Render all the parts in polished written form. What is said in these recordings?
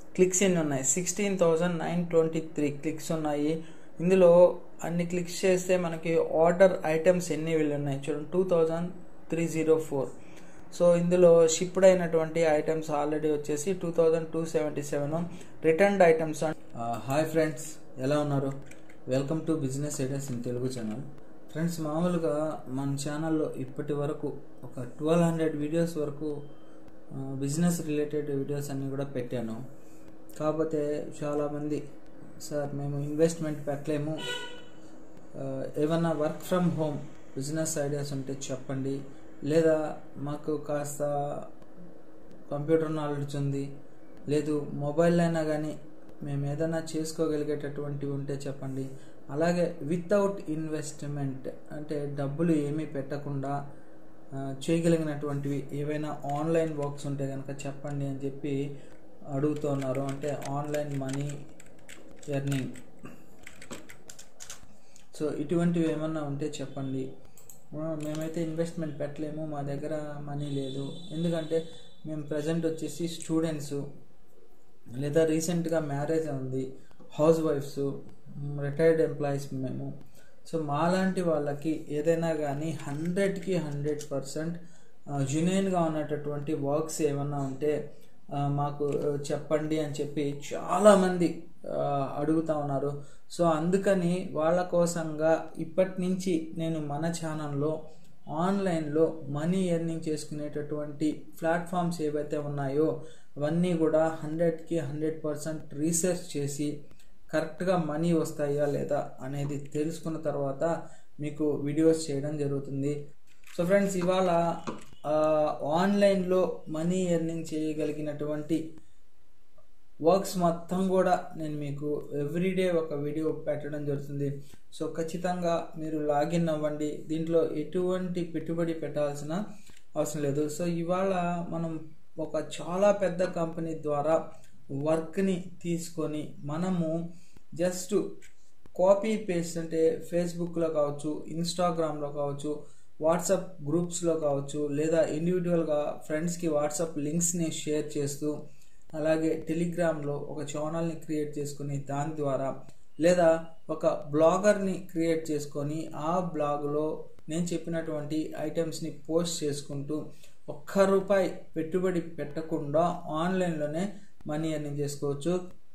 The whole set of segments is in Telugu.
క్లిక్స్ ఎన్ని ఉన్నాయి? 16,923 క్లిక్స్ ఉన్నాయి. ఇందులో అన్ని క్లిక్స్ చేస్తే మనకి ఆర్డర్ ఐటమ్స్ ఎన్ని ఉన్నాయి చూడండి, 2,304. సో ఇందులో షిప్డ్ అయినటువంటి ఐటమ్స్ ఆల్రెడీ వచ్చేసి 2,277. Returned items. హాయ్ ఫ్రెండ్స్, ఎలా ఉన్నారు? Welcome to business ideas in Telugu channel. Friends, మామూలుగా మన ఛానల్లో ఇప్పటి వరకు ఒక 1200 వీడియోస్ వరకు బిజినెస్ రిలేటెడ్ వీడియోస్ అన్నీ కూడా పెట్టాను. కాకపోతే చాలామంది, సార్ మేము ఇన్వెస్ట్మెంట్ పెట్టలేము, ఏమన్నా work from home business ideas ఉంటే చెప్పండి, లేదా మాకు కాస్త కంప్యూటర్ నాలెడ్జ్ ఉంది, లేదు మొబైల్ అయినా కానీ మేము ఏదైనా చేసుకోగలిగేటటువంటివి ఉంటే చెప్పండి, అలాగే వితౌట్ ఇన్వెస్ట్మెంట్ అంటే డబ్బులు ఏమీ పెట్టకుండా చేయగలిగినటువంటివి ఏవైనా ఆన్లైన్ వర్క్స్ ఉంటే కనుక చెప్పండి అని చెప్పి అడుగుతున్నారు. అంటే ఆన్లైన్ మనీ ఎర్నింగ్. సో ఇటువంటివి ఏమన్నా ఉంటే చెప్పండి. మేమైతే ఇన్వెస్ట్మెంట్ పెట్టలేము, మా దగ్గర మనీ లేదు, ఎందుకంటే మేము ప్రజెంట్ వచ్చేసి స్టూడెంట్స్, లేదా రీసెంట్గా మ్యారేజ్ ఉంది, హౌస్ వైఫ్స్, రిటైర్డ్ ఎంప్లాయీస్ మేము. సో మాలాంటి వాళ్ళకి ఏదైనా కానీ 100కి 100% జెన్యూన్గా ఉన్నటువంటి వర్క్స్ ఏమన్నా ఉంటే మాకు చెప్పండి అని చెప్పి చాలామంది అడుగుతూ ఉన్నారు. సో అందుకని వాళ్ళ కోసంగా ఇప్పటి నుంచి నేను మన ఛానల్లో ఆన్లైన్లో మనీ ఎర్నింగ్ చేసుకునేటటువంటి ప్లాట్ఫామ్స్ ఏవైతే ఉన్నాయో అవన్నీ కూడా 100కి 100% రీసెర్చ్ చేసి కరెక్ట్గా మనీ వస్తాయా లేదా అనేది తెలుసుకున్న తర్వాత మీకు వీడియోస్ చేయడం జరుగుతుంది. సో ఫ్రెండ్స్, ఇవాళ ఆన్లైన్లో మనీ ఎర్నింగ్ చేయగలిగినటువంటి వర్క్స్ మొత్తం కూడా నేను మీకు ఎవ్రీడే ఒక వీడియో పెట్టడం జరుగుతుంది. సో ఖచ్చితంగా మీరు లాగిన్ అవ్వండి, దీంట్లో ఎటువంటి పెట్టుబడి పెట్టాల్సిన అవసరం లేదు. సో ఇవాళ మనం ఒక చాలా పెద్ద కంపెనీ ద్వారా వర్క్ని తీసుకొని మనము జస్ట్ కాపీ పేస్ట్, అంటే ఫేస్బుక్లో కావచ్చు, ఇన్స్టాగ్రామ్లో కావచ్చు, వాట్సాప్ గ్రూప్స్లో కావచ్చు, లేదా ఇండివిజువల్గా ఫ్రెండ్స్కి వాట్సాప్ లింక్స్ని షేర్ చేస్తూ, అలాగే టెలిగ్రామ్లో ఒక ఛానల్ని క్రియేట్ చేసుకుని దాని ద్వారా, లేదా ఒక బ్లాగర్ని క్రియేట్ చేసుకొని ఆ బ్లాగ్లో నేను చెప్పినటువంటి ఐటమ్స్ని పోస్ట్ చేసుకుంటూ ₹1 పెట్టుబడి పెట్టకుండా ఆన్లైన్లోనే మనీ ఎర్నింగ్ చేసుకోవచ్చు.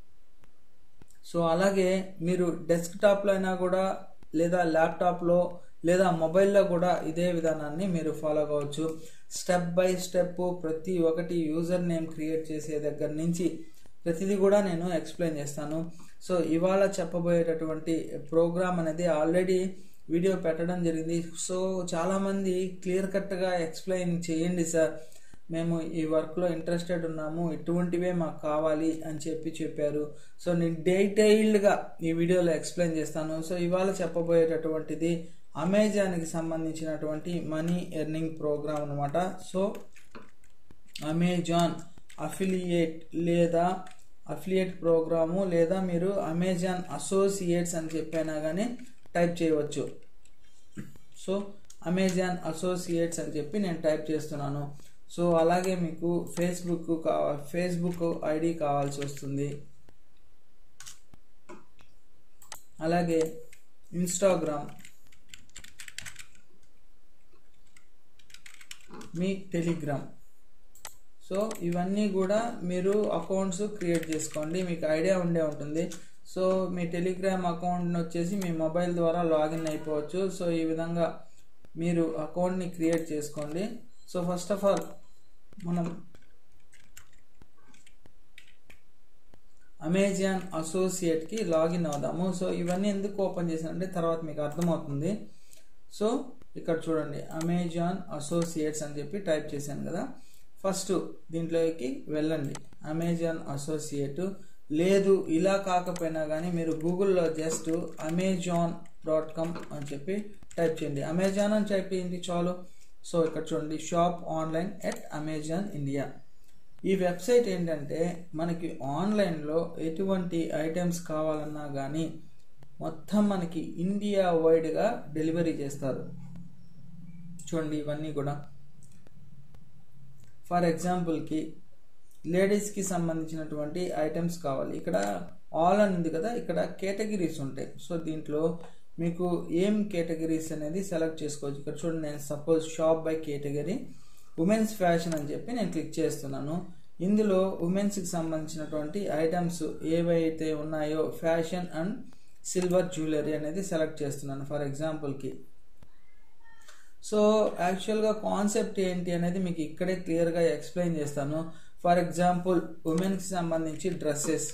సో అలాగే మీరు డెస్క్టాప్లో అయినా కూడా, లేదా ల్యాప్టాప్లో, లేదా మొబైల్లో కూడా ఇదే విధానాన్ని మీరు ఫాలో కావచ్చు. స్టెప్ బై స్టెప్ ప్రతి ఒక్కటి యూజర్ నేమ్ క్రియేట్ చేసే దగ్గర నుంచి ప్రతిదీ కూడా నేను ఎక్స్ప్లెయిన్ చేస్తాను. సో ఇవాళ చెప్పబోయేటటువంటి ప్రోగ్రామ్ అనేది ఆల్రెడీ వీడియో పెట్టడం జరిగింది. సో చాలామంది క్లియర్ కట్గా ఎక్స్ప్లెయిన్ చేయండి సార్, మేము ఈ వర్క్లో ఇంట్రెస్టెడ్ ఉన్నాము, ఇటువంటివే మాకు కావాలి అని చెప్పారు. సో నేను డీటెయిల్డ్గా ఈ వీడియోలో ఎక్స్ప్లెయిన్ చేస్తాను. సో ఇవాళ చెప్పబోయేటటువంటిది అమెజాన్కి సంబంధించినటువంటి మనీ ఎర్నింగ్ ప్రోగ్రామ్ అనమాట. సో అమెజాన్ అఫిలియేట్ ప్రోగ్రాము, లేదా మీరు అమెజాన్ అసోసియేట్స్ అని చెప్పైనా కానీ టైప్ చేయవచ్చు. సో అమెజాన్ అసోసియేట్స్ అని చెప్పి నేను టైప్ చేస్తున్నాను. సో అలాగే మీకు ఫేస్బుక్ ఐడి కావాల్సి వస్తుంది, అలాగే ఇన్స్టాగ్రామ్, మీ టెలిగ్రామ్. సో ఇవన్నీ కూడా మీరు అకౌంట్స్ క్రియేట్ చేసుకోండి, మీకు ఐడియా ఉంటుంది. సో మీ టెలిగ్రామ్ అకౌంట్ని వచ్చేసి మీ మొబైల్ ద్వారా లాగిన్ అయిపోవచ్చు. సో ఈ విధంగా మీరు అకౌంట్ని క్రియేట్ చేసుకోండి. సో ఫస్ట్ ఆఫ్ ఆల్ మనం అమెజాన్ అసోసియేట్కి లాగిన్ అవుదాము. సో ఇవన్నీ ఎందుకు ఓపెన్ చేశానంటే తర్వాత మీకు అర్థమవుతుంది. సో ఇక్కడ చూడండి, అమెజాన్ అసోసియేట్స్ అని చెప్పి టైప్ చేశాను కదా. ఫస్ట్ దీంట్లోకి వెళ్ళండి, అమెజాన్ అసోసియేట్. లేదు ఇలా కాకపోయినా కానీ మీరు గూగుల్లో జస్ట్ amazon.com అని చెప్పి టైప్ చేయండి. అమెజాన్ అని టైప్ చేయండి చాలు. సో ఇక్కడ చూడండి, shop online at Amazon India. ఈ వెబ్సైట్ ఏంటంటే మనకి ఆన్లైన్లో ఎటువంటి ఐటమ్స్ కావాలన్నా కానీ మొత్తం మనకి ఇండియా వైడ్గా డెలివరీ చేస్తారు. చూడండి ఇవన్నీ కూడా. ఫర్ ఎగ్జాంపుల్కి లేడీస్కి సంబంధించినటువంటి ఐటమ్స్ కావాలి. ఇక్కడ ఆల్ అని ఉంది కదా, ఇక్కడ కేటగిరీస్ ఉంటాయి. సో దీంట్లో మీకు ఏం కేటగిరీస్ అనేది సెలెక్ట్ చేసుకోవచ్చు. ఇక్కడ చూడండి, నేను suppose shop by category women's fashion అని చెప్పి నేను క్లిక్ చేస్తున్నాను. ఇందులో ఉమెన్స్కి సంబంధించినటువంటి ఐటమ్స్ ఏవైతే ఉన్నాయో ఫ్యాషన్ అండ్ సిల్వర్ జ్యువెలరీ అనేది సెలెక్ట్ చేస్తున్నాను ఫర్ ఎగ్జాంపుల్కి. సో యాక్చువల్గా కాన్సెప్ట్ ఏంటి అనేది మీకు ఇక్కడే క్లియర్గా ఎక్స్ప్లెయిన్ చేస్తాను. ఫర్ ఎగ్జాంపుల్ ఉమెన్కి సంబంధించి డ్రెస్సెస్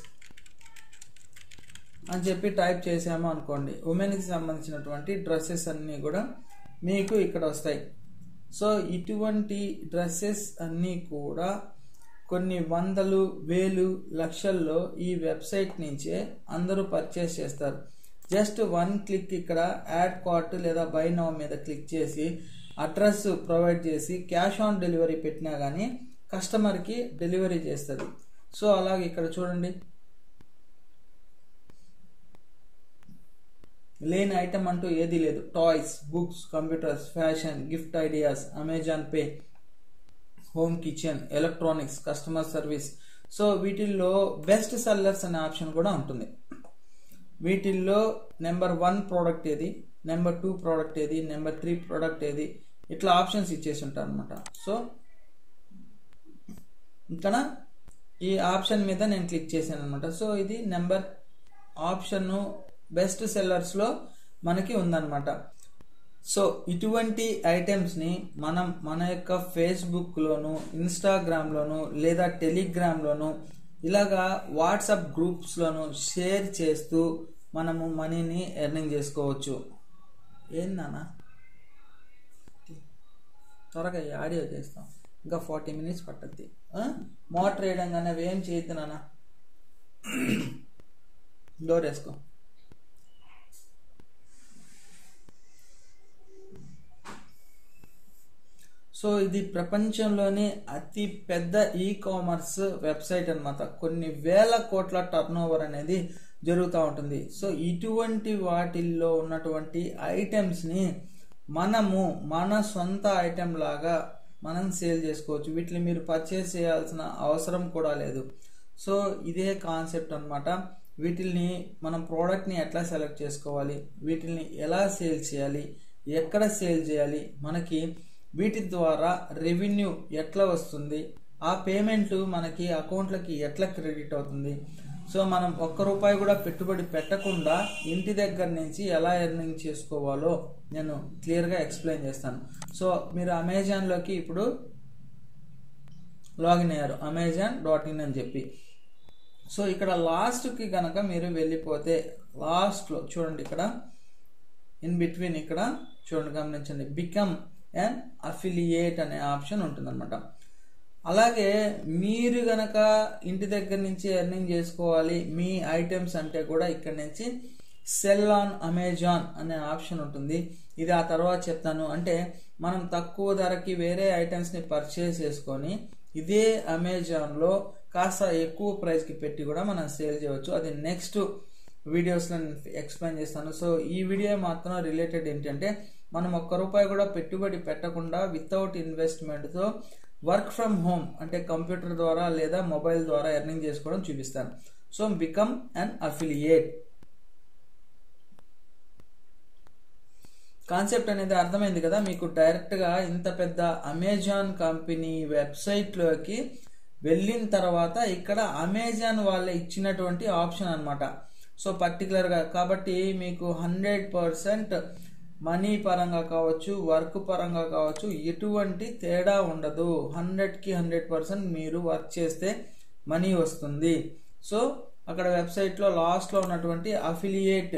అని చెప్పి టైప్ చేసాము అనుకోండి, ఉమెన్కి సంబంధించినటువంటి డ్రెస్సెస్ అన్నీ కూడా మీకు ఇక్కడ వస్తాయి. సో ఇటువంటి డ్రెస్సెస్ అన్నీ కూడా కొన్ని వందలు, వేలు, లక్షల్లో ఈ వెబ్సైట్ నుంచే అందరూ పర్చేస్ చేస్తారు. జస్ట్ వన్ క్లిక్ ఇక్కడ యాడ్ కార్ట్ లేదా బై నౌ మీద క్లిక్ చేసి అడ్రస్ ప్రొవైడ్ చేసి క్యాష్ ఆన్ డెలివరీ పెట్టినా కానీ కస్టమర్కి డెలివరీ చేస్తుంది. సో అలాగే ఇక్కడ చూడండి, లేని ఐటమ్ అంటూ ఏది లేదు. Toys, books, computers, fashion, gift ideas, Amazon pay, home kitchen, electronics, customer service. So వీటిల్లో బెస్ట్ సెల్లర్స్ అనే ఆప్షన్ కూడా ఉంటుంది. వీటిల్లో నెంబర్ 1 ప్రోడక్ట్ ఏది, నెంబర్ 2 ప్రోడక్ట్ ఏది, నెంబర్ 3 ప్రోడక్ట్ ఏది, ఇట్లా ఆప్షన్స్ ఇచ్చేసి ఉంటారు అనమాట. సో ఇక్కడ ఈ ఆప్షన్ మీద నేను క్లిక్ చేశాను అనమాట. సో ఇది నెంబర్ ఆప్షన్ బెస్ట్ సెల్లర్స్లో మనకి ఉందన్నమాట. సో ఇటువంటి ఐటమ్స్ని మనం మన యొక్క ఫేస్బుక్లోను, ఇన్స్టాగ్రామ్లోను లేదా టెలిగ్రామ్లోను ఇలాగా వాట్సాప్ గ్రూప్స్లోను షేర్ చేస్తూ మనము మనీని ఎర్నింగ్ చేసుకోవచ్చు. ఏందన్నా త్వరగా ఆడియో చేస్తాం, ఇంకా 40 minutes పట్టద్ది. మోటర్ వేయడం కానీ అవి ఏం చేయొద్దు నాన్న. డోర్ వేసుకో. సో ఇది ప్రపంచంలోనే అతి పెద్ద ఈ-కామర్స్ వెబ్సైట్ అన్నమాట. కొన్ని వేల కోట్ల టర్నోవర్ అనేది జరుగుతూ ఉంటుంది. సో ఇటువంటి వాటిల్లో ఉన్నటువంటి ఐటమ్స్ని మనము మన సొంత ఐటెం లాగా మనం సేల్ చేసుకోవచ్చు. వీటిని మీరు పర్చేస్ చేయాల్సిన అవసరం కూడా లేదు. సో ఇదే కాన్సెప్ట్ అన్నమాట. వీటిని మనం ప్రోడక్ట్ని ఎట్లా సెలెక్ట్ చేసుకోవాలి, వీటిని ఎలా సేల్ చేయాలి, ఎక్కడ సేల్ చేయాలి, మనకి వీటి ద్వారా రెవెన్యూ ఎట్లా వస్తుంది, ఆ పేమెంట్ మనకి అకౌంట్లకి ఎట్లా క్రెడిట్ అవుతుంది. సో మనం ₹1 కూడా పెట్టుబడి పెట్టకుండా ఇంటి దగ్గర నుంచి ఎలా ఎర్నింగ్ చేసుకోవాలో నేను క్లియర్గా ఎక్స్ప్లెయిన్ చేస్తాను. సో మీరు అమెజాన్లోకి ఇప్పుడు లాగిన్ అయ్యారు, amazon.in అని చెప్పి. సో ఇక్కడ లాస్ట్కి కనుక మీరు వెళ్ళిపోతే లాస్ట్లో చూడండి, ఇక్కడ ఇన్ బిట్వీన్ ఇక్కడ చూడండి, గమనించండి, బికమ్ అండ్ అఫిలియేట్ అనే ఆప్షన్ ఉంటుందన్నమాట. అలాగే మీరు గనక ఇంటి దగ్గర నుంచి ఎర్నింగ్ చేసుకోవాలి మీ ఐటమ్స్ అంటే కూడా ఇక్కడ నుంచి సెల్ ఆన్ అమెజాన్ అనే ఆప్షన్ ఉంటుంది. ఇది ఆ తర్వాత చెప్తాను. అంటే మనం తక్కువ ధరకి వేరే ఐటమ్స్ని పర్చేస్ చేసుకొని ఇదే అమెజాన్లో కాస్త ఎక్కువ ప్రైస్కి పెట్టి కూడా మనం సేల్ చేయవచ్చు. అది నెక్స్ట్ వీడియోస్లో నేను ఎక్స్ప్లెయిన్ చేస్తాను. సో ఈ వీడియో మాత్రం రిలేటెడ్ ఏంటంటే మనం ₹1 కూడా పెట్టుబడి పెట్టకుండా వితౌట్ ఇన్వెస్ట్మెంట్తో వర్క్ ఫ్రమ్ హోమ్ అంటే కంప్యూటర్ ద్వారా లేదా మొబైల్ ద్వారా ఎర్నింగ్ చేసుకోవడం చూపిస్తాను. So become an affiliate concept అనేది అర్థమైంది కదా మీకు. డైరెక్ట్గా ఇంత పెద్ద అమెజాన్ కంపెనీ వెబ్సైట్లోకి వెళ్ళిన తర్వాత ఇక్కడ అమెజాన్ వాళ్ళే ఇచ్చినటువంటి ఆప్షన్ అన్నమాట. సో పర్టికులర్గా కాబట్టి మీకు 100% మనీ పరంగా కావచ్చు, వర్క్ పరంగా కావచ్చు, ఎటువంటి తేడా ఉండదు. 100కి 100% మీరు వర్క్ చేస్తే మనీ వస్తుంది. సో అక్కడ వెబ్సైట్లో లాస్ట్లో ఉన్నటువంటి అఫిలియేట్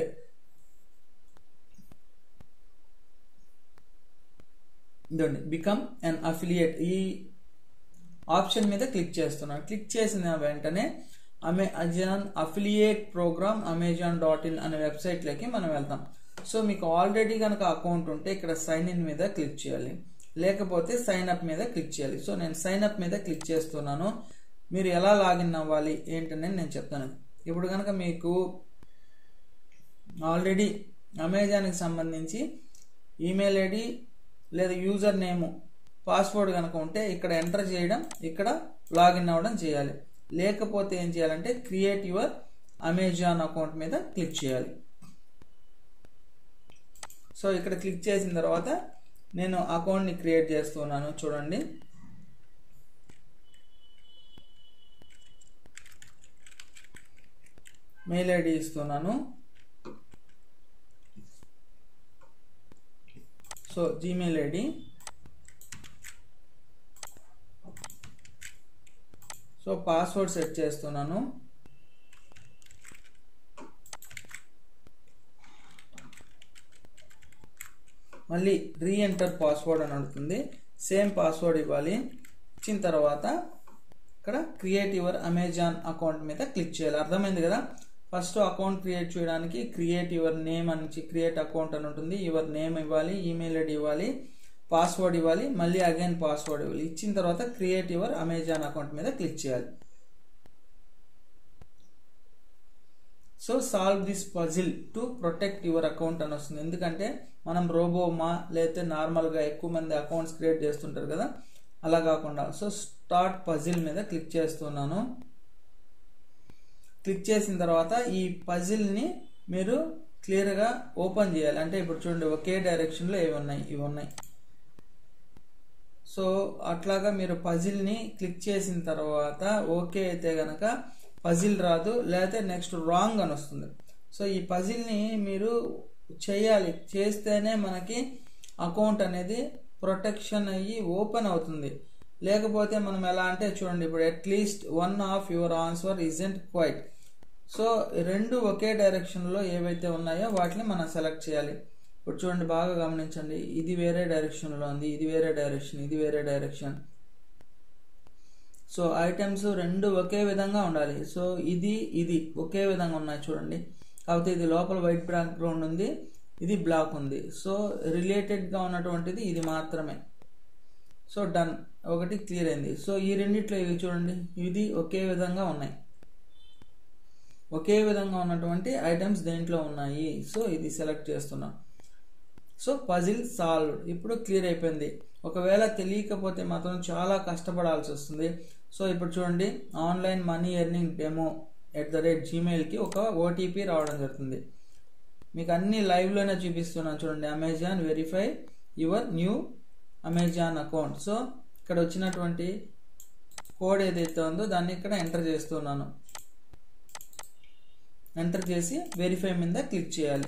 ఇదండి, బికమ్ అండ్ అఫిలియేట్ ఈ ఆప్షన్ మీద క్లిక్ చేస్తున్నాను. క్లిక్ చేసిన వెంటనే అమెజాన్ అఫిలియేట్ ప్రోగ్రామ్ amazon.in అనే వెబ్సైట్లోకి మనం వెళ్తాం. సో మీకు ఆల్రెడీ కనుక అకౌంట్ ఉంటే ఇక్కడ సైన్ ఇన్ మీద క్లిక్ చేయాలి, లేకపోతే సైన్ అప్ మీద క్లిక్ చేయాలి. సో నేను సైన్ అప్ మీద క్లిక్ చేస్తున్నాను. మీరు ఎలా లాగిన్ అవ్వాలి ఏంటనే నేను చెప్తాను. ఇప్పుడు కనుక మీకు ఆల్రెడీ అమెజాన్కి సంబంధించి ఈమెయిల్ ఐడి లేదా యూజర్ నేమ్ పాస్వర్డ్ కనుక ఉంటే ఇక్కడ ఎంటర్ చేయడం, ఇక్కడ లాగిన్ అవ్వడం చేయాలి. లేకపోతే ఏం చేయాలంటే క్రియేట్ యువర్ అమెజాన్ అకౌంట్ మీద క్లిక్ చేయాలి. సో ఇక్కడ క్లిక్ చేసిన తర్వాత నేను అకౌంట్ని క్రియేట్ చేస్తున్నాను. చూడండి, మెయిల్ ఐడి ఇస్తున్నాను. So Gmail ID. So password set చేస్తున్నాను. మళ్ళీ రీఎంటర్ పాస్వర్డ్ అని అడుగుతుంది. సేమ్ పాస్వర్డ్ ఇవ్వాలి. ఇచ్చిన తర్వాత ఇక్కడ క్రియేట్ యువర్ అమెజాన్ అకౌంట్ మీద క్లిక్ చేయాలి. అర్థమైంది కదా? ఫస్ట్ అకౌంట్ క్రియేట్ చేయడానికి క్రియేట్ యువర్ నేమ్ అని క్రియేట్ అకౌంట్ అని ఉంటుంది. యువర్ నేమ్ ఇవ్వాలి, ఈమెయిల్ ఐడి ఇవ్వాలి, పాస్వర్డ్ ఇవ్వాలి, మళ్ళీ అగైన్ పాస్వర్డ్ ఇవ్వాలి. ఇచ్చిన తర్వాత క్రియేట్ యువర్ అమెజాన్ అకౌంట్ మీద క్లిక్ చేయాలి. So solve this puzzle to protect your account అని వస్తుంది. ఎందుకంటే మనం రోబోమా లేకపోతే నార్మల్గా ఎక్కువ మంది అకౌంట్స్ క్రియేట్ చేస్తుంటారు కదా, అలా కాకుండా. సో స్టార్ట్ పజిల్ మీద క్లిక్ చేస్తున్నాను. క్లిక్ చేసిన తర్వాత ఈ పజిల్ని మీరు క్లియర్గా ఓపెన్ చేయాలి. అంటే ఇప్పుడు చూడండి, ఒకే డైరెక్షన్లో ఇవి ఉన్నాయి. సో అట్లాగా మీరు పజిల్ని క్లిక్ చేసిన తర్వాత ఓకే అయితే గనక పజిల్ రాదు, లేకపోతే నెక్స్ట్ రాంగ్ అని వస్తుంది. సో ఈ పజిల్ని మీరు చేయాలి. చేస్తేనే మనకి అకౌంట్ అనేది ప్రొటెక్షన్ అయ్యి ఓపెన్ అవుతుంది. లేకపోతే మనం ఎలా అంటే చూడండి, ఇప్పుడు at least one of your answer isn't quite. సో రెండు ఒకే డైరెక్షన్లో ఏవైతే ఉన్నాయో వాటిని మనం సెలెక్ట్ చేయాలి. ఇప్పుడు చూడండి, బాగా గమనించండి, ఇది వేరే డైరెక్షన్లో ఉంది, ఇది వేరే డైరెక్షన్, ఇది వేరే డైరెక్షన్. సో ఐటమ్స్ రెండు ఒకే విధంగా ఉండాలి. సో ఇది ఒకే విధంగా ఉన్నాయి చూడండి. కాకపోతే ఇది లోపల వైట్ బ్యాక్గ్రౌండ్ ఉంది, ఇది బ్లాక్ ఉంది. సో రిలేటెడ్గా ఉన్నటువంటిది ఇది మాత్రమే. సో డన్, ఒకటి క్లియర్ అయింది. సో ఈ రెండిట్లో ఇవి చూడండి, ఇది ఒకే విధంగా ఉన్నాయి. ఒకే విధంగా ఉన్నటువంటి ఐటమ్స్ దేంట్లో ఉన్నాయి. సో ఇది సెలెక్ట్ చేస్తున్నాం. So puzzle solve. ఇప్పుడు క్లియర్ అయిపోయింది. ఒకవేళ తెలియకపోతే మాత్రం చాలా కష్టపడాల్సి వస్తుంది. సో ఇప్పుడు చూడండి, ఆన్లైన్ మనీ ఎర్నింగ్ డెమో @gmailకి ఒక ఓటీపీ రావడం జరుగుతుంది. మీకు అన్ని లైవ్లోనే చూపిస్తున్నాను చూడండి. Amazon verify your new Amazon account. So ఇక్కడ వచ్చినటువంటి కోడ్ ఏదైతే ఉందో దాన్ని ఇక్కడ ఎంటర్ చేస్తున్నాను. ఎంటర్ చేసి వెరిఫై మీద క్లిక్ చేయాలి.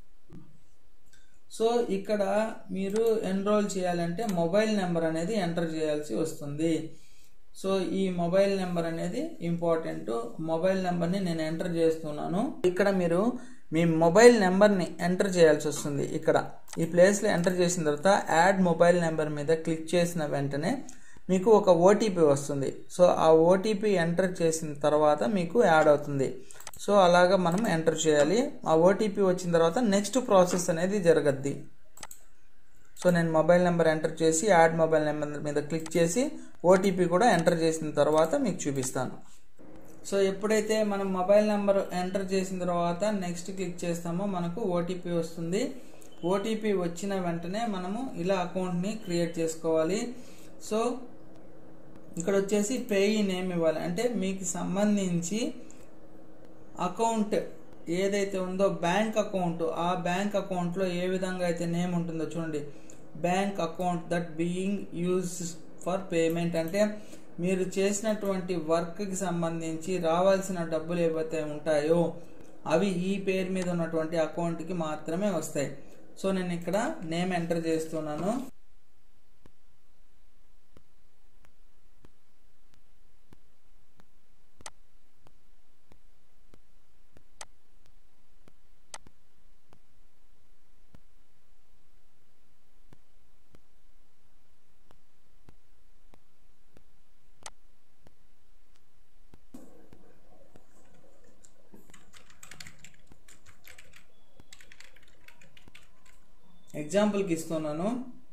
సో ఇక్కడ మీరు ఎన్రోల్ చేయాలంటే మొబైల్ నెంబర్ అనేది ఎంటర్ చేయాల్సి వస్తుంది. సో ఈ మొబైల్ నెంబర్ అనేది ఇంపార్టెంట్. మొబైల్ నెంబర్ని నేను ఎంటర్ చేస్తున్నాను. ఇక్కడ మీరు మీ మొబైల్ నెంబర్ని ఎంటర్ చేయాల్సి వస్తుంది. ఇక్కడ ఈ ప్లేస్లో ఎంటర్ చేసిన తర్వాత యాడ్ మొబైల్ నెంబర్ మీద క్లిక్ చేసిన వెంటనే మీకు ఒక ఓటీపీ వస్తుంది. సో ఆ ఓటీపీ ఎంటర్ చేసిన తర్వాత మీకు యాడ్ అవుతుంది. సో అలాగా మనం ఎంటర్ చేయాలి. ఆ ఓటీపీ వచ్చిన తర్వాత నెక్స్ట్ ప్రాసెస్ అనేది జరగద్ది. సో నేను మొబైల్ నెంబర్ ఎంటర్ చేసి యాడ్ మొబైల్ నెంబర్ మీద క్లిక్ చేసి ఓటీపీ కూడా ఎంటర్ చేసిన తర్వాత మీకు చూపిస్తాను. సో ఎప్పుడైతే మనం మొబైల్ నెంబర్ ఎంటర్ చేసిన తర్వాత నెక్స్ట్ క్లిక్ చేస్తామో మనకు ఓటీపీ వస్తుంది. ఓటీపీ వచ్చిన వెంటనే మనము ఇలా అకౌంట్ని క్రియేట్ చేసుకోవాలి. సో ఇక్కడ వచ్చేసి పేయీ నేమ్ ఇవ్వాలి. అంటే మీకు సంబంధించి అకౌంట్ ఏదైతే ఉందో బ్యాంక్ అకౌంట్, ఆ బ్యాంక్ అకౌంట్లో ఏ విధంగా అయితే నేమ్ ఉంటుందో చూడండి, bank account that being use for payment. అంటే మీరు చేసినటువంటి వర్క్కి సంబంధించి రావాల్సిన డబ్బులు ఏవైతే ఉంటాయో అవి ఈ పేరు మీద ఉన్నటువంటి అకౌంట్కి మాత్రమే వస్తాయి. సో నేను ఇక్కడ నేమ్ ఎంటర్ చేస్తున్నాను. ఎగ్జాంపుల్కి ఇస్తున్నాను.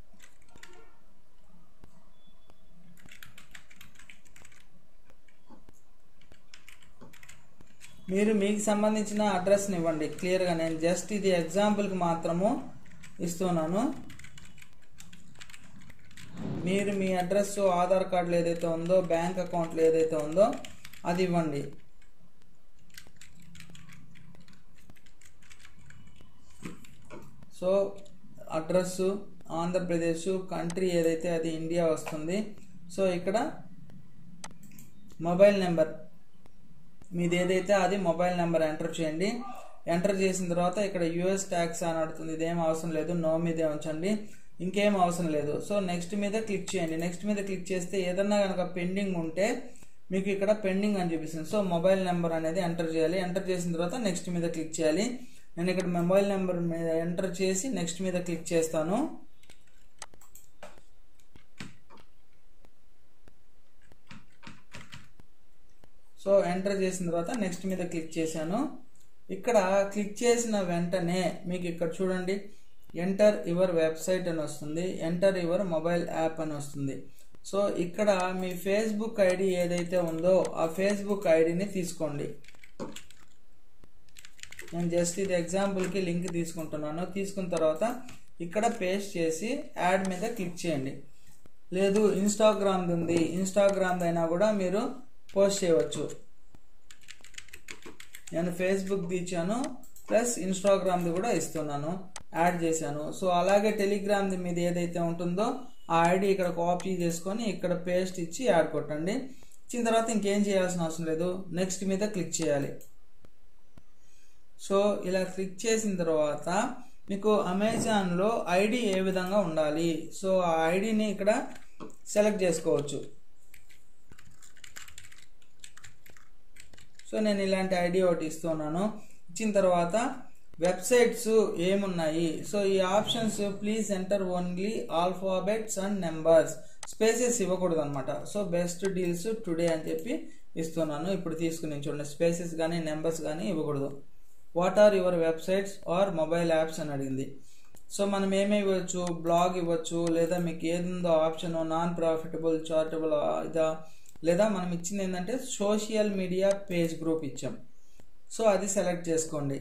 మీరు మీకు సంబంధించిన అడ్రస్ని ఇవ్వండి క్లియర్గా. నేను జస్ట్ ఇది ఎగ్జాంపుల్కి మాత్రము ఇస్తున్నాను. మీరు మీ అడ్రస్, ఆధార్ కార్డులో ఏదైతే ఉందో, బ్యాంక్ అకౌంట్లో ఏదైతే ఉందో అది ఇవ్వండి. సో అడ్రస్సు ఆంధ్రప్రదేశ్, కంట్రీ ఏదైతే అది ఇండియా వస్తుంది. సో ఇక్కడ మొబైల్ నెంబర్ మీది ఏదైతే అది మొబైల్ నెంబర్ ఎంటర్ చేయండి. ఎంటర్ చేసిన తర్వాత ఇక్కడ యూఎస్ ట్యాక్స్ అని అడుగుతుంది, ఇదేం అవసరం లేదు, నో మీదే ఉంచండి, ఇంకేం అవసరం లేదు. సో నెక్స్ట్ మీద క్లిక్ చేయండి. నెక్స్ట్ మీద క్లిక్ చేస్తే ఏదన్నా కనుక పెండింగ్ ఉంటే మీకు ఇక్కడ పెండింగ్ అని చూపిస్తుంది. సో మొబైల్ నెంబర్ అనేది ఎంటర్ చేయాలి. ఎంటర్ చేసిన తర్వాత నెక్స్ట్ మీద క్లిక్ చేయాలి. నేను ఇక్కడ మొబైల్ నెంబర్ మీద ఎంటర్ చేసి నెక్స్ట్ మీద క్లిక్ చేస్తాను. సో ఎంటర్ చేసిన తర్వాత నెక్స్ట్ మీద క్లిక్ చేశాను. ఇక్కడ క్లిక్ చేసిన వెంటనే మీకు ఇక్కడ చూడండి, ఎంటర్ యువర్ వెబ్సైట్ అని వస్తుంది, ఎంటర్ యువర్ మొబైల్ యాప్ అని వస్తుంది. సో ఇక్కడ మీ ఫేస్బుక్ ఐడి ఏదైతే ఉందో ఆ ఫేస్బుక్ ఐడిని తీసుకోండి. నేను జస్ట్ ఇది ఎగ్జాంపుల్కి లింక్ తీసుకుంటున్నాను. తీసుకున్న తర్వాత ఇక్కడ పేస్ట్ చేసి యాడ్ మీద క్లిక్ చేయండి. లేదు ఇన్స్టాగ్రామ్ది ఉంది, ఇన్స్టాగ్రామ్ది అయినా కూడా మీరు పోస్ట్ చేయవచ్చు. నేను ఫేస్బుక్ది ఇచ్చాను, ప్లస్ ఇన్స్టాగ్రామ్ది కూడా ఇస్తున్నాను, యాడ్ చేశాను. సో అలాగే టెలిగ్రామ్ది మీద ఏదైతే ఉంటుందో ఆ ఐడి ఇక్కడ కాపీ చేసుకొని ఇక్కడ పేస్ట్ ఇచ్చి యాడ్ కొట్టండి. ఇచ్చిన తర్వాత ఇంకేం చేయాల్సిన అవసరం లేదు, నెక్స్ట్ మీద క్లిక్ చేయాలి. సో ఇలా క్లిక్ చేసిన తర్వాత మీకు అమెజాన్లో ఐడి ఏ విధంగా ఉండాలి, సో ఆ ఐడిని ఇక్కడ సెలెక్ట్ చేసుకోవచ్చు. సో నేను ఇలాంటి ఐడి ఒకటి ఇస్తున్నాను. ఇచ్చిన తర్వాత వెబ్సైట్స్ ఏమున్నాయి, సో ఈ options please enter only alphabets and numbers, spaces ఇవ్వకూడదు అనమాట. సో బెస్ట్ డీల్స్ టుడే అని చెప్పి ఇస్తున్నాను. ఇప్పుడు తీసుకుని చూడండి, స్పేసెస్ కానీ నెంబర్స్ కానీ ఇవ్వకూడదు. What are your websites or mobile apps అని అడిగింది. సో మనం ఏమి ఇవ్వచ్చు, బ్లాగ్ ఇవ్వచ్చు, లేదా మీకు ఏది ఉందో ఆప్షన్, నాన్ ప్రాఫిటబుల్, చారిటబుల్ ఇదా, లేదా మనం ఇచ్చింది ఏంటంటే సోషల్ మీడియా పేజ్ గ్రూప్ ఇచ్చాం. సో అది సెలెక్ట్ చేసుకోండి.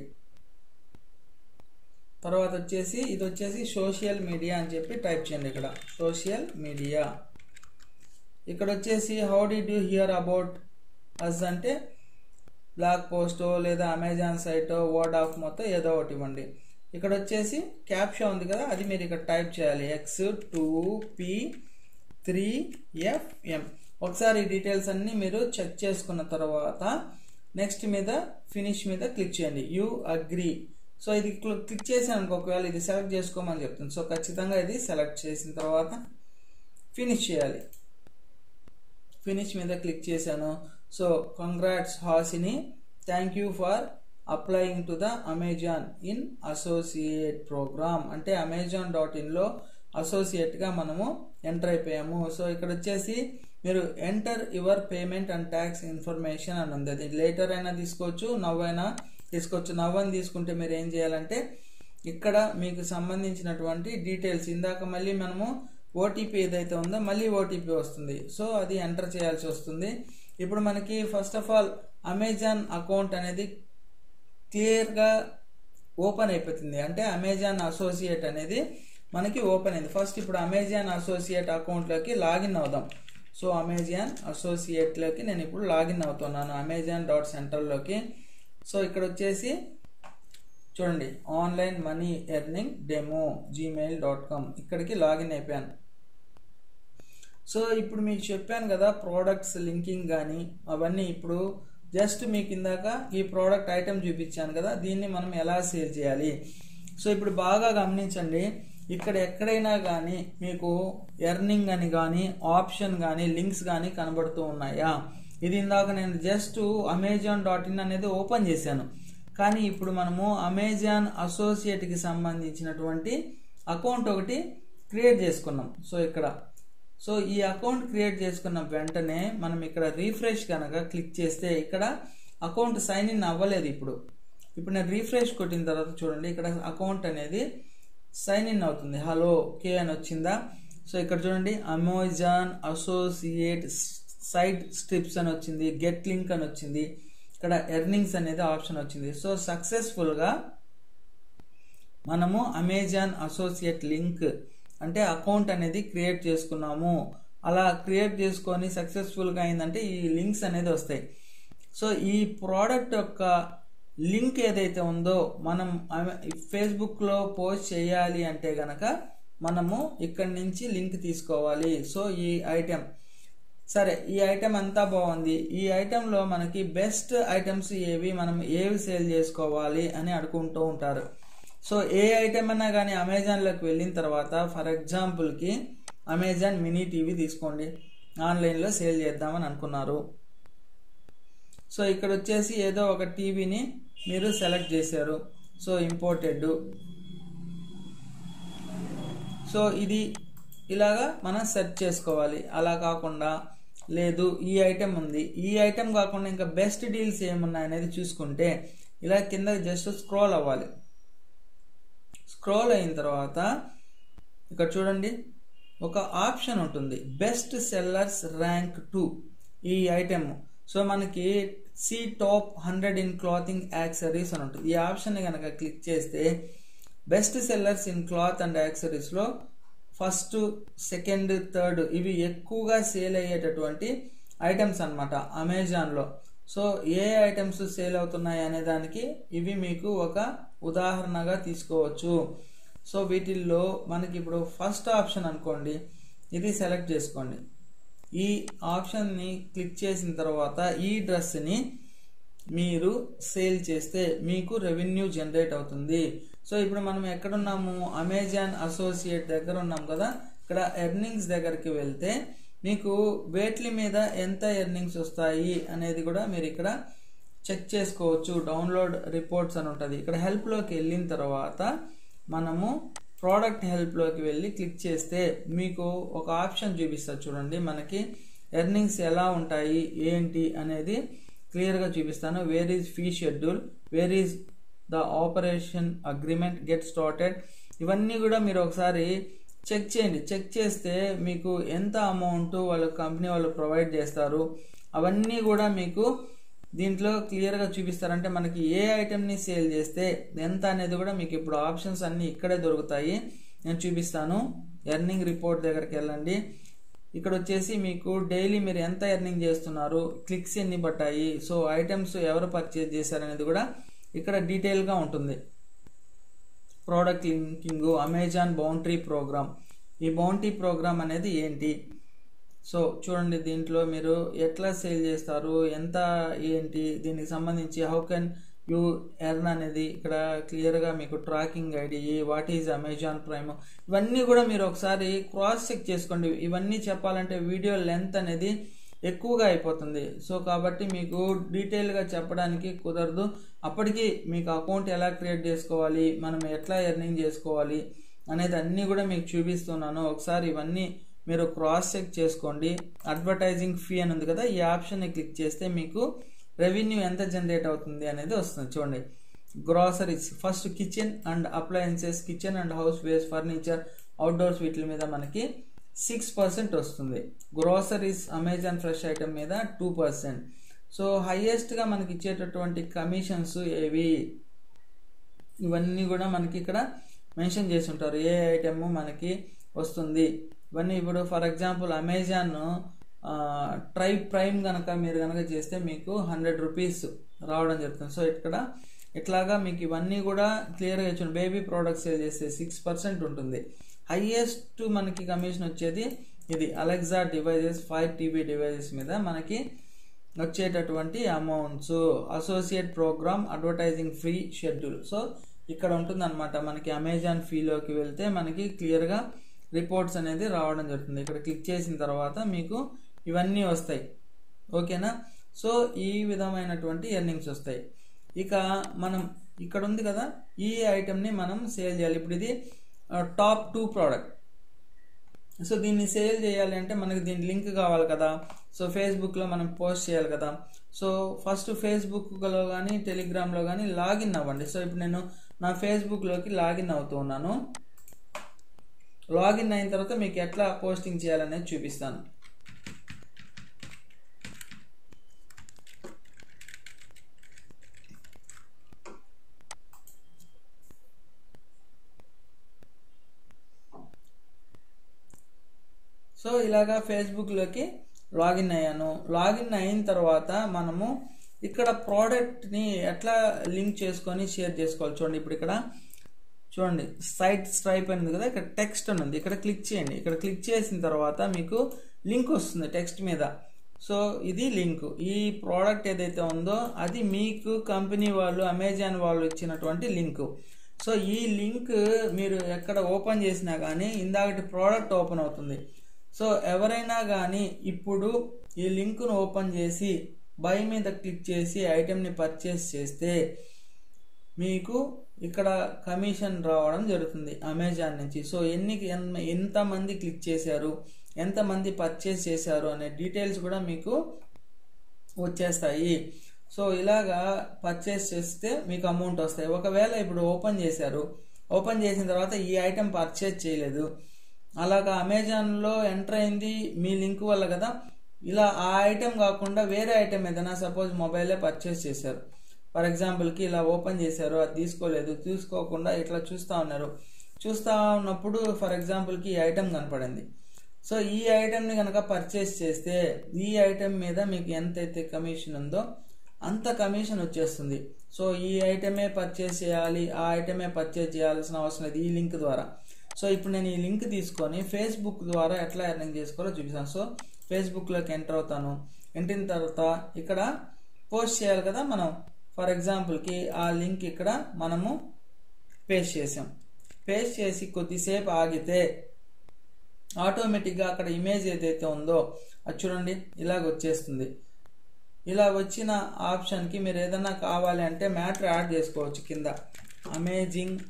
తర్వాత వచ్చేసి ఇది వచ్చేసి సోషల్ మీడియా అని చెప్పి టైప్ చేయండి. ఇక్కడ సోషల్ మీడియా. ఇక్కడ వచ్చేసి how did you hear about us అంటే బ్లాగ్ పోస్టో లేదా అమెజాన్ సైటో వర్డ్ ఆఫ్ మొత్తం ఏదో ఒకటి ఇవ్వండి. ఇక్కడ వచ్చేసి క్యాప్షా ఉంది కదా, అది మీరు ఇక్కడ టైప్ చేయాలి, X2P3FM. ఒకసారి ఈ డీటెయిల్స్ అన్ని మీరు చెక్ చేసుకున్న తర్వాత నెక్స్ట్ మీద ఫినిష్ మీద క్లిక్ చేయండి, యూ అగ్రీ. సో ఇది క్లిక్ చేసాను, ఒకవేళ ఇది సెలెక్ట్ చేసుకోమని చెప్తుంది. సో ఖచ్చితంగా ఇది సెలెక్ట్ చేసిన తర్వాత ఫినిష్ చేయాలి. ఫినిష్ మీద క్లిక్ చేశాను. So congrats Hasini, thank you for applying to the Amazon in associate program. అంటే అమెజాన్.inలో అసోసియేట్గా మనము ఎంటర్ అయిపోయాము. సో ఇక్కడ వచ్చేసి మీరు enter your payment and tax information అని ఉంది. అది లేటర్ అయినా తీసుకోవచ్చు, నవ్ అయినా తీసుకోవచ్చు. నవ్ అని తీసుకుంటే మీరు ఏం చేయాలంటే ఇక్కడ మీకు సంబంధించినటువంటి డీటెయిల్స్, ఇందాక మళ్ళీ మనము ఓటీపీ ఏదైతే ఉందో మళ్ళీ ఓటీపీ వస్తుంది. సో అది ఎంటర్ చేయాల్సి వస్తుంది. ఇప్పుడు మనకి first of all Amazon account అనేది క్లియర్గా ఓపెన్ అయిపోతుంది. అంటే అమెజాన్ అసోసియేట్ అనేది మనకి ఓపెన్ అయింది. ఫస్ట్ ఇప్పుడు అమెజాన్ అసోసియేట్ అకౌంట్లోకి లాగిన్ అవుదాం. సో అమెజాన్ అసోసియేట్లోకి నేను ఇప్పుడు లాగిన్ అవుతున్నాను, amazon.centralలోకి. సో ఇక్కడ వచ్చేసి చూడండి, online money earning demo gmail.com, ఇక్కడికి లాగిన్ అయిపోయాను. సో ఇప్పుడు మీకు చెప్పాను కదా ప్రోడక్ట్స్ లింకింగ్ కానీ అవన్నీ. ఇప్పుడు జస్ట్ మీకు ఇందాక ఈ ప్రోడక్ట్ ఐటమ్ చూపించాను కదా, దీన్ని మనం ఎలా సేవ్ చేయాలి. సో ఇప్పుడు బాగా గమనించండి, ఇక్కడ ఎక్కడైనా కానీ మీకు ఎర్నింగ్ అని కానీ ఆప్షన్ కానీ లింక్స్ కానీ కనబడుతూ ఉన్నాయా? ఇది ఇందాక నేను జస్ట్ amazon.in అనేది ఓపెన్ చేశాను, కానీ ఇప్పుడు మనము అమెజాన్ అసోసియేట్కి సంబంధించినటువంటి అకౌంట్ ఒకటి క్రియేట్ చేసుకున్నాం. సో ఇక్కడ సో ఈ అకౌంట్ క్రియేట్ చేసుకున్న వెంటనే మనం ఇక్కడ రీఫ్రెష్ కనుక క్లిక్ చేస్తే ఇక్కడ అకౌంట్ సైన్ ఇన్ అవ్వలేదు. ఇప్పుడు నేను రీఫ్రెష్ కొట్టిన తర్వాత చూడండి, ఇక్కడ అకౌంట్ అనేది సైన్ ఇన్ అవుతుంది. హలో కే అని వచ్చిందా? సో ఇక్కడ చూడండి, అమెజాన్ అసోసియేట్ సైడ్ స్ట్రిప్స్ అని వచ్చింది, గెట్ లింక్ అని వచ్చింది, ఇక్కడ ఎర్నింగ్స్ అనేది ఆప్షన్ వచ్చింది. సో సక్సెస్ఫుల్గా మనము అమెజాన్ అసోసియేట్ లింక్ అంటే అకౌంట్ అనేది క్రియేట్ చేసుకున్నాము. అలా క్రియేట్ చేసుకొని సక్సెస్ఫుల్గా అయిందంటే ఈ లింక్స్ అనేది వస్తాయి. సో ఈ ప్రోడక్ట్ యొక్క లింక్ ఏదైతే ఉందో మనం ఫేస్బుక్లో పోస్ట్ చేయాలి అంటే గనక మనము ఇక్కడి నుంచి లింక్ తీసుకోవాలి. సో ఈ ఐటెం సరే, ఈ ఐటెం అంతా బాగుంది. ఈ ఐటెంలో మనకి బెస్ట్ ఐటమ్స్ ఏవి, మనం ఏవి సేల్ చేసుకోవాలి అని అనుకుంటూ ఉంటారు. సో ఏ ఐటెం అన్నా కానీ అమెజాన్లోకి వెళ్ళిన తర్వాత ఫర్ ఎగ్జాంపుల్కి అమెజాన్ మినీ టీవీ తీసుకోండి, ఆన్లైన్లో సేల్ చేద్దామని అనుకున్నారు. సో ఇక్కడ వచ్చేసి ఏదో ఒక టీవీని మీరు సెలెక్ట్ చేశారు. So imported. సో ఇది ఇలాగా మనం సెర్చ్ చేసుకోవాలి. అలా కాకుండా లేదు ఈ ఐటెం ఉంది, ఈ ఐటెం కాకుండా ఇంకా బెస్ట్ డీల్స్ ఏమున్నాయనేది చూసుకుంటే ఇలా కింద జస్ట్ స్క్రోల్ అవ్వాలి. స్క్రోల్ అయిన తర్వాత ఇక్కడ చూడండి ఒక ఆప్షన్ ఉంటుంది, బెస్ట్ సెల్లర్స్ ర్యాంక్ 2 ఈ ఐటెం. సో మనకి see top 100 in clothing accessories అని ఉంటుంది. ఈ ఆప్షన్ కనుక క్లిక్ చేస్తే best sellers in cloth and యాక్సరీస్లో ఫస్ట్, సెకండ్, థర్డ్ ఇవి ఎక్కువగా సేల్ అయ్యేటటువంటి ఐటమ్స్ అనమాట అమెజాన్లో. సో ఏ ఐటమ్స్ సేల్ అవుతున్నాయి అనే దానికి ఇవి మీకు ఒక ఉదాహరణగా తీసుకోవచ్చు. సో వీటిల్లో మనకి ఇప్పుడు ఫస్ట్ ఆప్షన్ అనుకోండి, ఇది సెలెక్ట్ చేసుకోండి. ఈ ఆప్షన్ని క్లిక్ చేసిన తర్వాత ఈ డ్రెస్ని మీరు సేల్ చేస్తే మీకు రెవెన్యూ జనరేట్ అవుతుంది. సో ఇప్పుడు మనం ఎక్కడున్నాము, అమెజాన్ అసోసియేట్ దగ్గర ఉన్నాం కదా. ఇక్కడ ఎర్నింగ్స్ దగ్గరికి వెళ్తే మీకు వేట్ల మీద ఎంత ఎర్నింగ్స్ వస్తాయి అనేది కూడా మీరు ఇక్కడ చెక్ చేసుకోవచ్చు. డౌన్లోడ్ రిపోర్ట్స్ అని ఉంటుంది. ఇక్కడ హెల్ప్లోకి వెళ్ళిన తర్వాత మనము ప్రోడక్ట్ హెల్ప్లోకి వెళ్ళి క్లిక్ చేస్తే మీకు ఒక ఆప్షన్ చూపిస్తుంది చూడండి. మనకి ఎర్నింగ్స్ ఎలా ఉంటాయి ఏంటి అనేది క్లియర్గా చూపిస్తాను. Where is fee schedule, where is the operation agreement, get started, ఇవన్నీ కూడా మీరు ఒకసారి చెక్ చేయండి. చెక్ చేస్తే మీకు ఎంత అమౌంట్ వాళ్ళ కంపెనీ వాళ్ళు ప్రొవైడ్ చేస్తారు అవన్నీ కూడా మీకు దీంట్లో క్లియర్గా చూపిస్తారంటే మనకి ఏ ఐటెంని సేల్ చేస్తే ఎంత అనేది కూడా మీకు ఇప్పుడు ఆప్షన్స్ అన్నీ ఇక్కడే దొరుకుతాయి. నేను చూపిస్తాను. ఎర్నింగ్ రిపోర్ట్ దగ్గరికి వెళ్ళండి. ఇక్కడ వచ్చేసి మీకు డైలీ మీరు ఎంత ఎర్నింగ్ చేస్తున్నారు, క్లిక్స్ ఎన్ని పట్టాయి, సో ఐటమ్స్ ఎవరు పర్చేజ్ చేశారనేది కూడా ఇక్కడ డీటెయిల్గా ఉంటుంది. Product linking, Amazon bounty program. ఈ బౌంటీ ప్రోగ్రామ్ అనేది ఏంటి, సో చూడండి దీంట్లో మీరు ఎట్లా సేల్ చేస్తారు, ఎంత ఏంటి, దీనికి సంబంధించి హౌ కెన్ యూ ఎర్న్ అనేది ఇక్కడ క్లియర్గా మీకు tracking ID, what is Amazon Prime, ఇవన్నీ కూడా మీరు ఒకసారి క్రాస్ చెక్ చేసుకోండి. ఇవన్నీ చెప్పాలంటే వీడియో లెంత్ అనేది ఎక్కువగా అయిపోతుంది. సో కాబట్టి మీకు డీటెయిల్గా చెప్పడానికి కుదరదు. అప్పటికి మీకు అకౌంట్ ఎలా క్రియేట్ చేసుకోవాలి, మనం ఎట్లా ఎర్నింగ్ చేసుకోవాలి అనేది అన్నీ కూడా మీకు చూపిస్తున్నాను. ఒకసారి ఇవన్నీ మీరు క్రాస్ చెక్ చేసుకోండి. అడ్వర్టైజింగ్ ఫీ అని ఉంది కదా, ఈ ఆప్షన్ని క్లిక్ చేస్తే మీకు రెవెన్యూ ఎంత జనరేట్ అవుతుంది అనేది వస్తుంది. చూడండి groceries first, kitchen and appliances, kitchen and housewares, furniture, outdoors వీటి మీద మనకి 6% వస్తుంది. గ్రోసరీస్ అమెజాన్ ఫ్రెష్ ఐటమ్ మీద 2%. సో హైయెస్ట్గా మనకి ఇచ్చేటటువంటి కమిషన్స్ ఏవి, ఇవన్నీ కూడా మనకి ఇక్కడ మెన్షన్ చేసి ఉంటారు. ఏ ఐటమ్ మనకి వస్తుంది ఇవన్నీ. ఇప్పుడు ఫర్ ఎగ్జాంపుల్ అమెజాన్ ప్రైమ్ కనుక మీరు కనుక చేస్తే మీకు 100 రూపీస్ రావడం జరుగుతుంది. సో ఇక్కడ ఇట్లాగా మీకు ఇవన్నీ కూడా క్లియర్గా ఇచ్చిన. బేబీ ప్రోడక్ట్స్ సేల్ చేస్తే 6% ఉంటుంది. హైయెస్ట్ మనకి కమిషన్ వచ్చేది ఇది అలెక్సా డివైజెస్, 5 టీవీ డివైజెస్ మీద మనకి వచ్చేటటువంటి amounts. Associate program, advertising free schedule. So ఇక్కడ ఉంటుంది అనమాట. మనకి అమెజాన్ ఫీలోకి వెళ్తే మనకి క్లియర్గా రిపోర్ట్స్ అనేది రావడం జరుగుతుంది. ఇక్కడ క్లిక్ చేసిన తర్వాత మీకు ఇవన్నీ వస్తాయి. ఓకేనా. సో ఈ విధమైనటువంటి ఎర్నింగ్స్ వస్తాయి. ఇక మనం ఇక్కడ ఉంది కదా, ఈ ఐటెంని మనం సేల్ చేయాలి. ఇప్పుడు ఇది టాప్ 2 ప్రోడక్ట్. సో దీన్ని సేల్ చేయాలి అంటే మనకి దీని లింక్ కావాలి కదా. సో ఫేస్బుక్లో మనం పోస్ట్ చేయాలి కదా. సో ఫస్ట్ ఫేస్బుక్లో కానీ టెలిగ్రామ్లో కానీ లాగిన్ అవ్వండి. సో ఇప్పుడు నేను నా ఫేస్బుక్లోకి లాగిన్ అవుతూ ఉన్నాను. లాగిన్ అయిన తర్వాత మీకు ఎట్లా పోస్టింగ్ చేయాలనేది చూపిస్తాను. సో ఇలాగా ఫేస్బుక్లోకి లాగిన్ అయ్యాను. లాగిన్ అయిన తర్వాత మనము ఇక్కడ ప్రోడక్ట్ని ఎట్లా లింక్ చేసుకొని షేర్ చేసుకోవాలి చూడండి. ఇప్పుడు ఇక్కడ చూడండి సైట్ స్ట్రైప్ అనేది కదా, ఇక్కడ టెక్స్ట్ అని ఉంది, ఇక్కడ క్లిక్ చేయండి. ఇక్కడ క్లిక్ చేసిన తర్వాత మీకు లింక్ వస్తుంది టెక్స్ట్ మీద. సో ఇది లింక్. ఈ ప్రోడక్ట్ ఏదైతే ఉందో అది మీకు కంపెనీ వాళ్ళు అమెజాన్ వాళ్ళు ఇచ్చినటువంటి లింక్. సో ఈ లింక్ మీరు ఎక్కడ ఓపెన్ చేసినా కానీ ఇందాకటి ప్రోడక్ట్ ఓపెన్ అవుతుంది. సో ఎవరైనా కానీ ఇప్పుడు ఈ లింక్ను ఓపెన్ చేసి బై మీద క్లిక్ చేసి ఐటెంని పర్చేస్ చేస్తే మీకు ఇక్కడ కమిషన్ రావడం జరుగుతుంది అమెజాన్ నుంచి. సో ఎంతమంది క్లిక్ చేశారు, ఎంతమంది పర్చేస్ చేశారు అనే డీటెయిల్స్ కూడా మీకు వచ్చేస్తాయి. సో ఇలాగా పర్చేస్ చేస్తే మీకు అమౌంట్ వస్తాయి. ఒకవేళ ఇప్పుడు ఓపెన్ చేశారు, ఓపెన్ చేసిన తర్వాత ఈ ఐటెం పర్చేస్ చేయలేదు, అలాగా అమెజాన్లో ఎంటర్ అయింది మీ లింక్ వల్ల కదా, ఇలా ఆ ఐటెం కాకుండా వేరే ఐటెం ఏదైనా సపోజ్ మొబైలే పర్చేస్ చేశారు, ఫర్ ఎగ్జాంపుల్కి ఇలా ఓపెన్ చేశారు, అది తీసుకోలేదు, తీసుకోకుండా ఇట్లా చూస్తూ ఉన్నారు. చూస్తూ ఉన్నప్పుడు ఫర్ ఎగ్జాంపుల్కి ఈ ఐటెం కనపడింది. సో ఈ ఐటెంని కనుక పర్చేస్ చేస్తే ఈ ఐటెం మీద మీకు ఎంతైతే కమిషన్ ఉందో అంత కమిషన్ వచ్చేస్తుంది. సో ఈ ఐటమే పర్చేస్ చేయాలి, ఆ ఐటమే పర్చేస్ చేయాల్సిన అవసరం లేదు ఈ లింక్ ద్వారా. సో ఇప్పుడు నేను ఈ లింక్ తీసుకొని ఫేస్బుక్ ద్వారా ఎట్లా ఎర్నింగ్ చేసుకోవాలో చూపిస్తాను. సో ఫేస్బుక్లోకి ఎంటర్ అవుతాను. ఎంటర్ అయిన తర్వాత ఇక్కడ పోస్ట్ చేయాలి కదా మనం. ఫర్ ఎగ్జాంపుల్కి ఆ లింక్ ఇక్కడ మనము పేస్ట్ చేసాం. పేస్ట్ చేసి కొద్దిసేపు ఆగితే ఆటోమేటిక్గా అక్కడ ఇమేజ్ ఏదైతే ఉందో అది చూడండి ఇలాగ వచ్చేస్తుంది. ఇలా వచ్చిన ఆప్షన్కి మీరు ఏదైనా కావాలి అంటే మ్యాటర్ యాడ్ చేసుకోవచ్చు. కింద amazing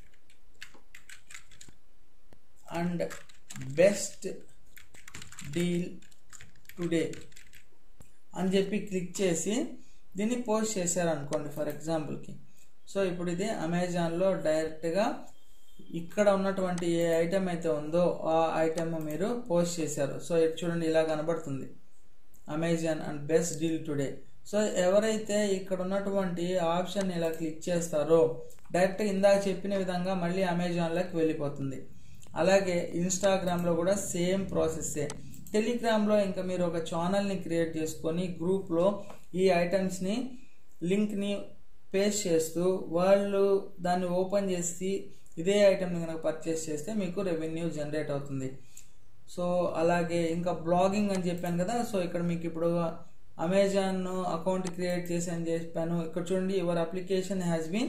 and best deal today అని చెప్పి క్లిక్ చేసి దీన్ని పోస్ట్ చేశారనుకోండి ఫర్ ఎగ్జాంపుల్కి. సో ఇప్పుడు ఇది అమెజాన్లో డైరెక్ట్గా ఇక్కడ ఉన్నటువంటి ఏ ఐటెం అయితే ఉందో ఆ ఐటెం మీరు పోస్ట్ చేశారు. సో ఇది చూడండి ఇలా కనబడుతుంది Amazon and best deal today. So ఎవరైతే ఇక్కడ ఉన్నటువంటి ఆప్షన్ ఇలా క్లిక్ చేస్తారో డైరెక్ట్గా ఇందాక చెప్పిన విధంగా మళ్ళీ అమెజాన్లోకి వెళ్ళిపోతుంది. అలాగే ఇన్స్టాగ్రామ్లో కూడా సేమ్ ప్రాసెస్సే. టెలిగ్రామ్లో ఇంకా మీరు ఒక ఛానల్ని క్రియేట్ చేసుకొని గ్రూప్లో ఈ ఐటమ్స్ని లింక్ని పేస్ట్ చేస్తూ వాళ్ళు దాన్ని ఓపెన్ చేసి ఇదే ఐటమ్ని కనుక పర్చేస్ చేస్తే మీకు రెవెన్యూ జనరేట్ అవుతుంది. సో అలాగే ఇంకా బ్లాగింగ్ అని చెప్పాను కదా. సో ఇక్కడ మీకు ఇప్పుడు అమెజాన్ అకౌంట్ క్రియేట్ చేసి అని చెప్పాను. ఇక్కడ చూడండి your application has been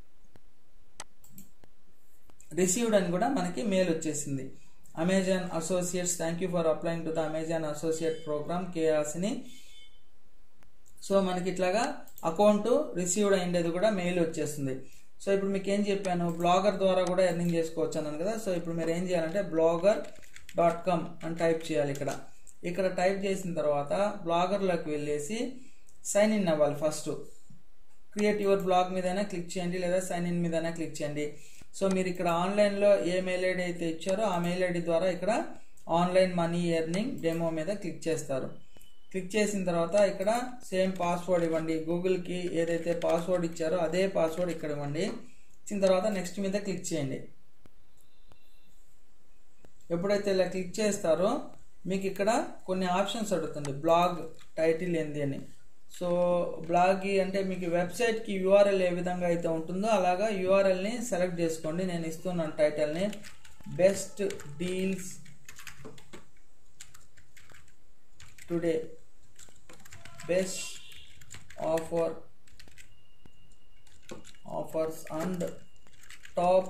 received అని కూడా మనకి మెయిల్ వచ్చేసింది. Amazon associates thank you for applying to the Amazon associate program కేఆర్సిని. సో మనకి ఇట్లాగా అకౌంట్ రిసీవ్డ్ అయ్యేది కూడా మెయిల్ వచ్చేస్తుంది. సో ఇప్పుడు మీకు ఏం చెప్పాను, బ్లాగర్ ద్వారా కూడా ఎర్నింగ్ చేసుకోవచ్చు అన్నాను కదా. సో ఇప్పుడు మీరు ఏం చేయాలంటే blogger.com అని టైప్ చేయాలి. ఇక్కడ టైప్ చేసిన తర్వాత బ్లాగర్లోకి వెళ్ళేసి సైన్ ఇన్ అవ్వాలి. ఫస్ట్ క్రియేట్ యువర్ బ్లాగ్ మీదైనా క్లిక్ చేయండి లేదా సైన్ ఇన్ మీదైనా క్లిక్ చేయండి. సో మీరు ఇక్కడ ఆన్లైన్లో ఏ మెయిల్ ఐడి అయితే ఇచ్చారో ఆ మెయిల్ ఐడి ద్వారా ఇక్కడ ఆన్లైన్ మనీ ఎర్నింగ్ డెమో మీద క్లిక్ చేస్తారు. క్లిక్ చేసిన తర్వాత ఇక్కడ సేమ్ పాస్వర్డ్ ఇవ్వండి. గూగుల్కి ఏదైతే పాస్వర్డ్ ఇచ్చారో అదే పాస్వర్డ్ ఇక్కడ ఇవ్వండి. ఇచ్చిన తర్వాత నెక్స్ట్ మీద క్లిక్ చేయండి. ఎప్పుడైతే ఇలా క్లిక్ చేస్తారో మీకు ఇక్కడ కొన్ని ఆప్షన్స్ అడుగుతుంది. బ్లాగ్ టైటిల్ ఏంది అని. సో బ్లాగ్ అంటే మీకు వెబ్సైట్కి యూఆర్ఎల్ ఏ విధంగా అయితే ఉంటుందో అలాగా యూఆర్ఎల్ని సెలెక్ట్ చేసుకోండి. నేను ఇస్తున్నాను టైటిల్ని best deals today, best offers and top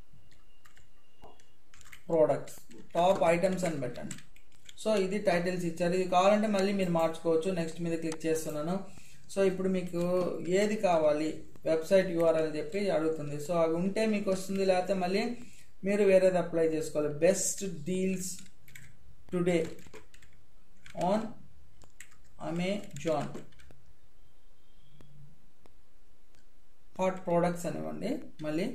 products, top items అని పెట్టండి. సో ఇది టైటిల్స్ ఇచ్చారు. ఇది కావాలంటే మళ్ళీ మీరు మార్చుకోవచ్చు. నెక్స్ట్ మీద క్లిక్ చేస్తున్నాను. సో ఇప్పుడు మీకు ఏది కావాలి వెబ్సైట్ యూఆర్ఎల్ చెప్పి అడుగుతుంది. సో అవి ఉంటే మీకు వస్తుంది, లేకపోతే మళ్ళీ మీరు వేరేది అప్లై చేసుకోవాలి. Best deals today on Amazon hot products అనివ్వండి. మళ్ళీ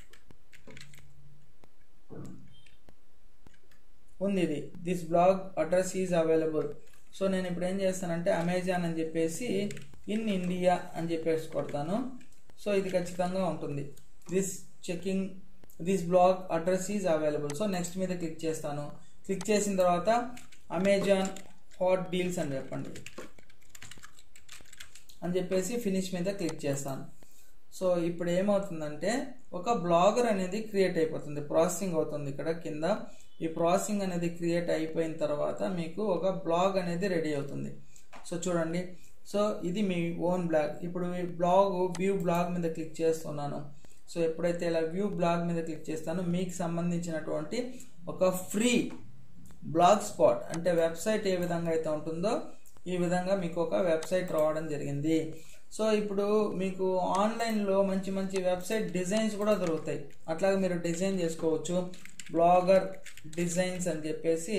ఉంది ఇది this blog address is available. So నేను ఇప్పుడు ఏం చేస్తానంటే అమెజాన్ అని చెప్పేసి ఇన్ ఇండియా అని చెప్పేసి కొడతాను. సో ఇది ఖచ్చితంగా ఉంటుంది. This blog address is available. So next మీద క్లిక్ చేస్తాను. క్లిక్ చేసిన తర్వాత అమెజాన్ హాట్ డీల్స్ అని చెప్పండి అని చెప్పేసి ఫినిష్ మీద క్లిక్ చేస్తాను. సో ఇప్పుడు ఏమవుతుందంటే ఒక బ్లాగర్ అనేది క్రియేట్ అయిపోతుంది, ప్రాసెసింగ్ అవుతుంది ఇక్కడ కింద. ఈ ప్రాసెసింగ్ అనేది క్రియేట్ అయిపోయిన తర్వాత మీకు ఒక బ్లాగ్ అనేది రెడీ అవుతుంది. సో చూడండి, సో ఇది మీ ఓన్ బ్లాగ్. ఇప్పుడు మీ బ్లాగ్ వ్యూ బ్లాగ్ మీద క్లిక్ చేస్తున్నాను. సో ఎప్పుడైతే ఇలా వ్యూ బ్లాగ్ మీద క్లిక్ చేస్తానో మీకు సంబంధించినటువంటి ఒక ఫ్రీ బ్లాగ్ స్పాట్, అంటే వెబ్సైట్ ఏ విధంగా అయితే ఉంటుందో ఈ విధంగా మీకు ఒక వెబ్సైట్ రావడం జరిగింది. సో ఇప్పుడు మీకు ఆన్లైన్లో మంచి మంచి వెబ్సైట్ డిజైన్స్ కూడా దొరుకుతాయి. అట్లాగే మీరు డిజైన్ చేసుకోవచ్చు. బ్లాగర్ డిజైన్స్ అని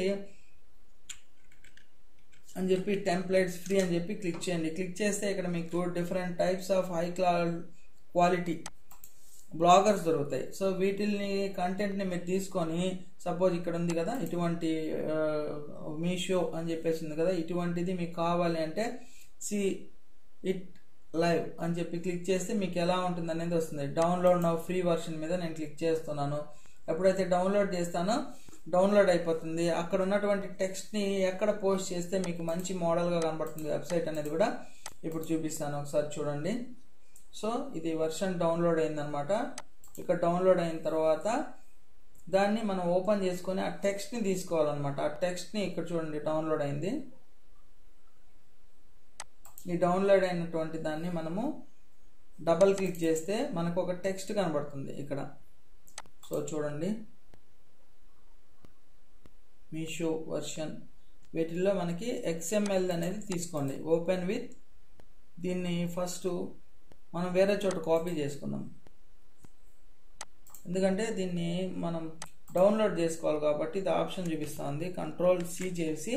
చెప్పి టెంప్లెట్స్ ఫ్రీ అని చెప్పి క్లిక్ చేయండి. క్లిక్ చేస్తే ఇక్కడ మీకు different types of high quality bloggers దొరుకుతాయి. సో వీటిని కంటెంట్ని మీరు తీసుకొని, సపోజ్ ఇక్కడ ఉంది కదా ఇటువంటి మీషో అని చెప్పేసి ఉంది కదా, ఇటువంటిది మీకు కావాలి అంటే సి ఇట్ లైవ్ అని చెప్పి క్లిక్ చేస్తే మీకు ఎలా ఉంటుంది అనేది వస్తుంది. డౌన్లోడ్ నౌ ఫ్రీ వర్షన్ మీద నేను క్లిక్ చేస్తున్నాను. ఎప్పుడైతే డౌన్లోడ్ చేస్తానో డౌన్లోడ్ అయిపోతుంది. అక్కడ ఉన్నటువంటి టెక్స్ట్ని ఎక్కడ పోస్ట్ చేస్తే మీకు మంచి మోడల్గా కనబడుతుంది వెబ్సైట్ అనేది కూడా ఇప్పుడు చూపిస్తాను, ఒకసారి చూడండి. సో ఇది వర్షన్ డౌన్లోడ్ అయిందనమాట. ఇక్కడ డౌన్లోడ్ అయిన తర్వాత దాన్ని మనం ఓపెన్ చేసుకొని ఆ టెక్స్ట్ని తీసుకోవాలన్నమాట. ఆ టెక్స్ట్ని ఇక్కడ చూడండి డౌన్లోడ్ అయింది. ఈ డౌన్లోడ్ అయినటువంటి దాన్ని మనము డబల్ క్లిక్ చేస్తే మనకు ఒక టెక్స్ట్ కనబడుతుంది ఇక్కడ. సో చూడండి, మీషో వర్షన్ వీటిల్లో మనకి XML అనేది తీసుకోండి. ఓపెన్ విత్ దీన్ని ఫస్ట్ మనం వేరే చోట కాపీ చేసుకుందాం, ఎందుకంటే దీన్ని మనం డౌన్లోడ్ చేసుకోవాలి కాబట్టి ఇది ఆప్షన్ చూపిస్తుంది. Ctrl+C చేసి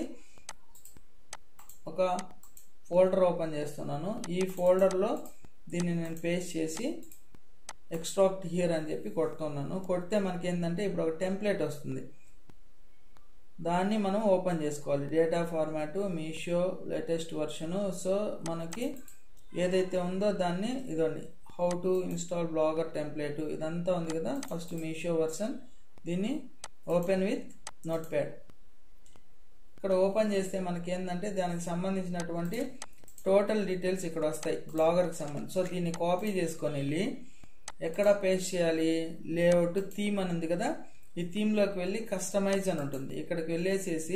ఒక ఫోల్డర్ ఓపెన్ చేస్తున్నాను. ఈ ఫోల్డర్లో దీన్ని నేను పేస్ట్ చేసి ఎక్స్ట్రాక్ట్ హియర్ అని చెప్పి కొడుతున్నాను. కొడితే మనకి ఏంటంటే ఇప్పుడు ఒక టెంప్లెట్ వస్తుంది. దాన్ని మనం ఓపెన్ చేసుకోవాలి. Data format Meesho latest version. So మనకి ఏదైతే ఉందో దాన్ని ఇదండి, how to install blogger template ఇదంతా ఉంది కదా. ఫస్ట్ మీషో వర్షన్, దీన్ని ఓపెన్ విత్ నోట్ ప్యాడ్. ఇక్కడ ఓపెన్ చేస్తే మనకి ఏంటంటే దానికి సంబంధించినటువంటి టోటల్ డీటెయిల్స్ ఇక్కడ వస్తాయి బ్లాగర్కి సంబంధించి. సో దీన్ని కాపీ చేసుకొని వెళ్ళి ఎక్కడ పేస్ట్ చేయాలి, లేఅవుట్ థీమ్ అని ఉంది కదా, ఈ థీమ్లోకి వెళ్ళి కస్టమైజ్ అని ఉంటుంది. ఇక్కడికి వెళ్ళేసేసి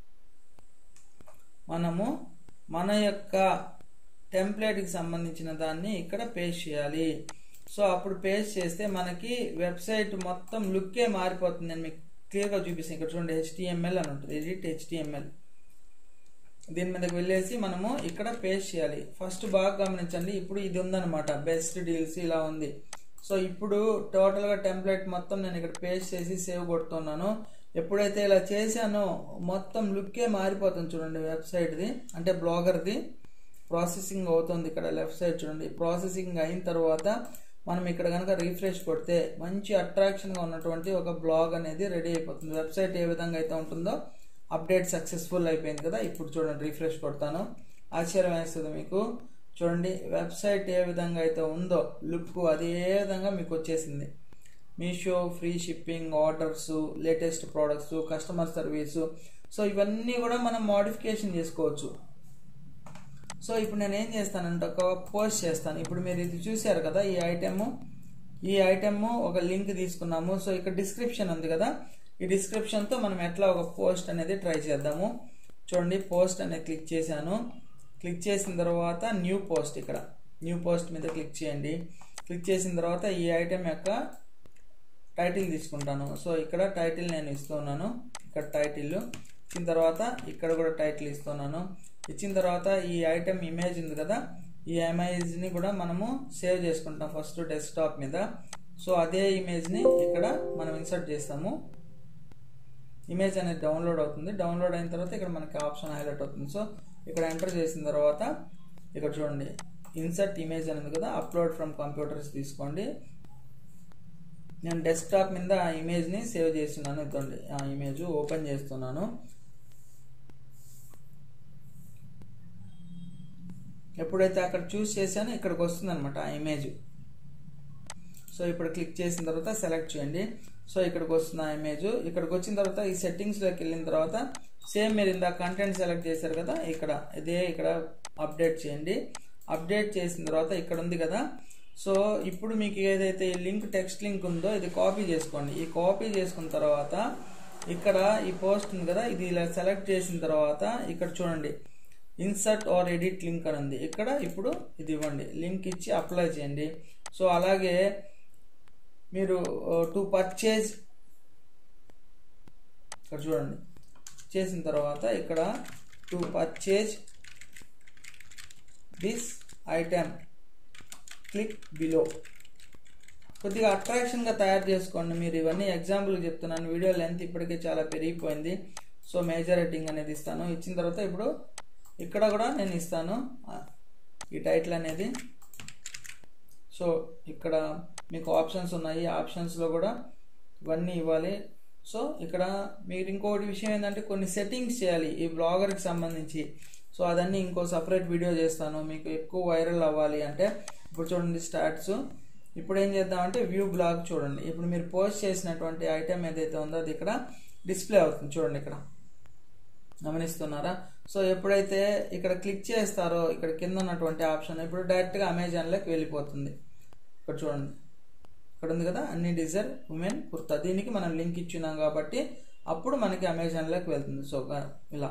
మనము మన యొక్క టెంప్లెట్కి సంబంధించిన దాన్ని ఇక్కడ పేస్ట్ చేయాలి. సో అప్పుడు పేస్ట్ చేస్తే మనకి వెబ్సైట్ మొత్తం లుక్కే మారిపోతుంది. నేను మీకు క్లియర్గా చూపిస్తాను. ఇక్కడ చూడండి HTML అని ఉంటుంది, ఎడిట్ HTML. దీని మీదకి వెళ్ళేసి మనము ఇక్కడ పేస్ట్ చేయాలి. ఫస్ట్ బాగా గమనించండి, ఇప్పుడు ఇది ఉందన్నమాట బెస్ట్ డీల్స్ ఇలా ఉంది. సో ఇప్పుడు టోటల్గా టెంప్లెట్ మొత్తం నేను ఇక్కడ పేస్ట్ చేసి సేవ్ కొడుతున్నాను. ఎప్పుడైతే ఇలా చేశానో మొత్తం లుక్కే మారిపోతుంది. చూడండి వెబ్సైట్ది అంటే బ్లాగర్ది ప్రాసెసింగ్ అవుతుంది. ఇక్కడ లెఫ్ట్ సైడ్ చూడండి, ప్రాసెసింగ్ అయిన తర్వాత మనం ఇక్కడ కనుక రిఫ్రెష్ కొడితే మంచి అట్రాక్షన్గా ఉన్నటువంటి ఒక బ్లాగ్ అనేది రెడీ అయిపోతుంది. వెబ్సైట్ ఏ విధంగా అయితే ఉంటుందో అప్డేట్ సక్సెస్ఫుల్ అయిపోయింది కదా. ఇప్పుడు చూడండి రిఫ్రెష్ కొడతాను, ఆశ్చర్యం వేస్తుంది మీకు. చూడండి వెబ్సైట్ ఏ విధంగా అయితే ఉందో లుక్ అదే విధంగా మీకు వచ్చేసింది. Meesho free shipping, orders, latest products, customer service. So ఇవన్నీ కూడా మనం మోడిఫికేషన్ చేసుకోవచ్చు. సో ఇప్పుడు నేను ఏం చేస్తానంటే ఒక పోస్ట్ చేస్తాను. ఇప్పుడు మీరు ఇది చూసారు కదా, ఈ ఐటెమ్ ఒక లింక్ తీసుకున్నాము. సో ఇక్కడ డిస్క్రిప్షన్ ఉంది కదా, ఈ డిస్క్రిప్షన్తో మనం ఎట్లా ఒక పోస్ట్ అనేది ట్రై చేద్దాము. చూడండి పోస్ట్ అనేది క్లిక్ చేశాను. క్లిక్ చేసిన తర్వాత న్యూ పోస్ట్, ఇక్కడ న్యూ పోస్ట్ మీద క్లిక్ చేయండి. క్లిక్ చేసిన తర్వాత ఈ ఐటెం యొక్క టైటిల్ తీసుకుంటాను. సో ఇక్కడ టైటిల్ నేను ఇస్తున్నాను. ఇక్కడ టైటిల్ ఇచ్చిన తర్వాత ఇక్కడ కూడా టైటిల్ ఇస్తున్నాను. ఇచ్చిన తర్వాత ఈ ఐటెం ఇమేజ్ ఉంది కదా, ఈ ఇమేజ్ని కూడా మనము సేవ్ చేసుకుంటాం ఫస్ట్ డెస్క్టాప్ మీద. సో అదే ఇమేజ్ని ఇక్కడ మనం ఇన్సర్ట్ చేస్తాము. ఇమేజ్ అనేది డౌన్లోడ్ అవుతుంది. డౌన్లోడ్ అయిన తర్వాత ఇక్కడ మనకి ఆప్షన్ హైలైట్ అవుతుంది. సో ఇక్కడ ఎంటర్ చేసిన తర్వాత ఇక్కడ చూడండి ఇన్సర్ట్ ఇమేజ్ అనేది కదా, అప్లోడ్ ఫ్రమ్ కంప్యూటర్స్ తీసుకోండి. నేను డెస్క్టాప్ మీద ఆ ఇమేజ్ని సేవ్ చేస్తున్నాను. ఇదండి ఆ ఇమేజ్ ఓపెన్ చేస్తున్నాను. ఎప్పుడైతే అక్కడ చూస్ చేశానో ఇక్కడికి వస్తుంది అనమాట ఆ ఇమేజ్. సో ఇప్పుడు క్లిక్ చేసిన తర్వాత సెలెక్ట్ చేయండి. సో ఇక్కడికి వస్తుంది ఆ ఇమేజ్. ఇక్కడికి వచ్చిన తర్వాత ఈ సెట్టింగ్స్లోకి వెళ్ళిన తర్వాత సేమ్ మీరు ఇందాక కంటెంట్ సెలెక్ట్ చేశారు కదా, ఇక్కడ అప్డేట్ చేయండి. అప్డేట్ చేసిన తర్వాత ఇక్కడ ఉంది కదా, సో ఇప్పుడు మీకు ఏదైతే ఈ లింక్ టెక్స్ట్ లింక్ ఉందో ఇది కాపీ చేసుకోండి. ఈ కాపీ చేసుకున్న తర్వాత ఇక్కడ ఈ పోస్ట్ ఉంది కదా, ఇది ఇలా సెలెక్ట్ చేసిన తర్వాత ఇక్కడ చూడండి ఇన్సర్ట్ ఆర్ ఎడిట్ లింక్ అని ఉంది. ఇక్కడ ఇప్పుడు ఇది ఇవ్వండి, లింక్ ఇచ్చి అప్లై చేయండి. సో అలాగే మీరు టు పర్చేజ్ ఇక్కడ చూడండి చేసిన తర్వాత ఇక్కడ to purchase this item click below కొద్దిగా అట్రాక్షన్గా తయారు చేసుకోండి. మీరు ఇవన్నీ ఎగ్జాంపుల్ చెప్తున్నాను, వీడియో లెంత్ ఇప్పటికే చాలా పెరిగిపోయింది. సో మేజర్ రేటింగ్ అనేది ఇస్తాను. ఇచ్చిన తర్వాత ఇప్పుడు ఇక్కడ కూడా నేను ఇస్తాను ఈ టైటిల్ అనేది. సో ఇక్కడ మీకు ఆప్షన్స్ ఉన్నాయి, ఆప్షన్స్లో కూడా ఇవన్నీ ఇవ్వాలి. సో ఇక్కడ మీరు ఇంకోటి విషయం ఏంటంటే కొన్ని సెట్టింగ్స్ చేయాలి ఈ బ్లాగర్కి సంబంధించి. సో అదన్నీ ఇంకో సపరేట్ వీడియో చేస్తాను. మీకు ఎక్కువ వైరల్ అవ్వాలి అంటే ఇప్పుడు చూడండి స్టార్ట్స్. ఇప్పుడు ఏం చేద్దామంటే వ్యూ బ్లాగ్ చూడండి. ఇప్పుడు మీరు పోస్ట్ చేసినటువంటి ఐటెం ఏదైతే ఉందో అది ఇక్కడ డిస్ప్లే అవుతుంది. చూడండి ఇక్కడ గమనిస్తున్నారా? సో ఎప్పుడైతే ఇక్కడ క్లిక్ చేస్తారో ఇక్కడ కింద ఉన్నటువంటి ఆప్షన్ ఇప్పుడు డైరెక్ట్గా అమెజాన్లోకి వెళ్ళిపోతుంది. ఇక్కడ చూడండి ఇక్కడ ఉంది కదా అన్ని డిజైర్ ఉమెన్ కుర్తా, దీనికి మనం లింక్ ఇచ్చినాం కాబట్టి అప్పుడు మనకి అమెజాన్లోకి వెళ్తుంది. సో ఇలా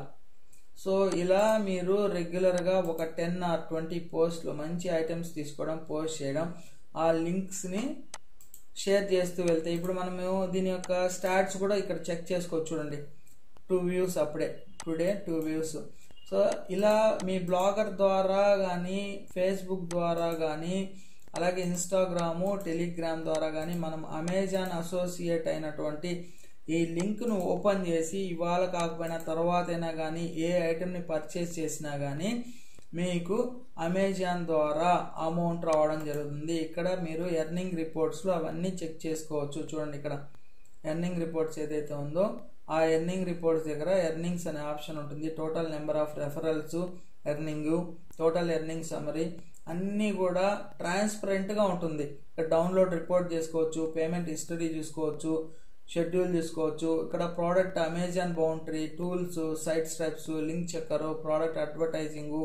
ఇలా మీరు రెగ్యులర్గా ఒక 10 or 20 పోస్ట్లు మంచి ఐటమ్స్ తీసుకోవడం, పోస్ట్ చేయడం, ఆ లింక్స్ని షేర్ చేస్తూ వెళ్తే ఇప్పుడు మనము దీని యొక్క స్టాట్స్ కూడా ఇక్కడ చెక్ చేసుకోవచ్చు. చూడండి 2 views అప్పుడే టుడే 2 views. సో ఇలా మీ బ్లాగర్ ద్వారా కానీ ఫేస్బుక్ ద్వారా కానీ అలాగే ఇన్స్టాగ్రాము టెలిగ్రామ్ ద్వారా కానీ మనం అమెజాన్ అసోసియేట్ అయినటువంటి ఈ లింక్ను ఓపెన్ చేసి ఇవాళ కాకపోయినా తర్వాతైనా కానీ ఏ ఐటెంని పర్చేస్ చేసినా కానీ మీకు అమెజాన్ ద్వారా అమౌంట్ రావడం జరుగుతుంది. ఇక్కడ మీరు ఎర్నింగ్ రిపోర్ట్స్లో అవన్నీ చెక్ చేసుకోవచ్చు. చూడండి ఇక్కడ ఎర్నింగ్ రిపోర్ట్స్ ఏదైతే ఉందో ఆ ఎర్నింగ్ రిపోర్ట్స్ దగ్గర ఎర్నింగ్స్ అనే ఆప్షన్ ఉంటుంది. Total number of referrals, earning, total earning summary అన్నీ కూడా ట్రాన్స్పరెంట్గా ఉంటుంది. ఇక్కడ డౌన్లోడ్ రిపోర్ట్ చేసుకోవచ్చు, పేమెంట్ హిస్టరీ చూసుకోవచ్చు, షెడ్యూల్ చూసుకోవచ్చు. ఇక్కడ product Amazon boundary, tools, site steps, link checker, product advertising,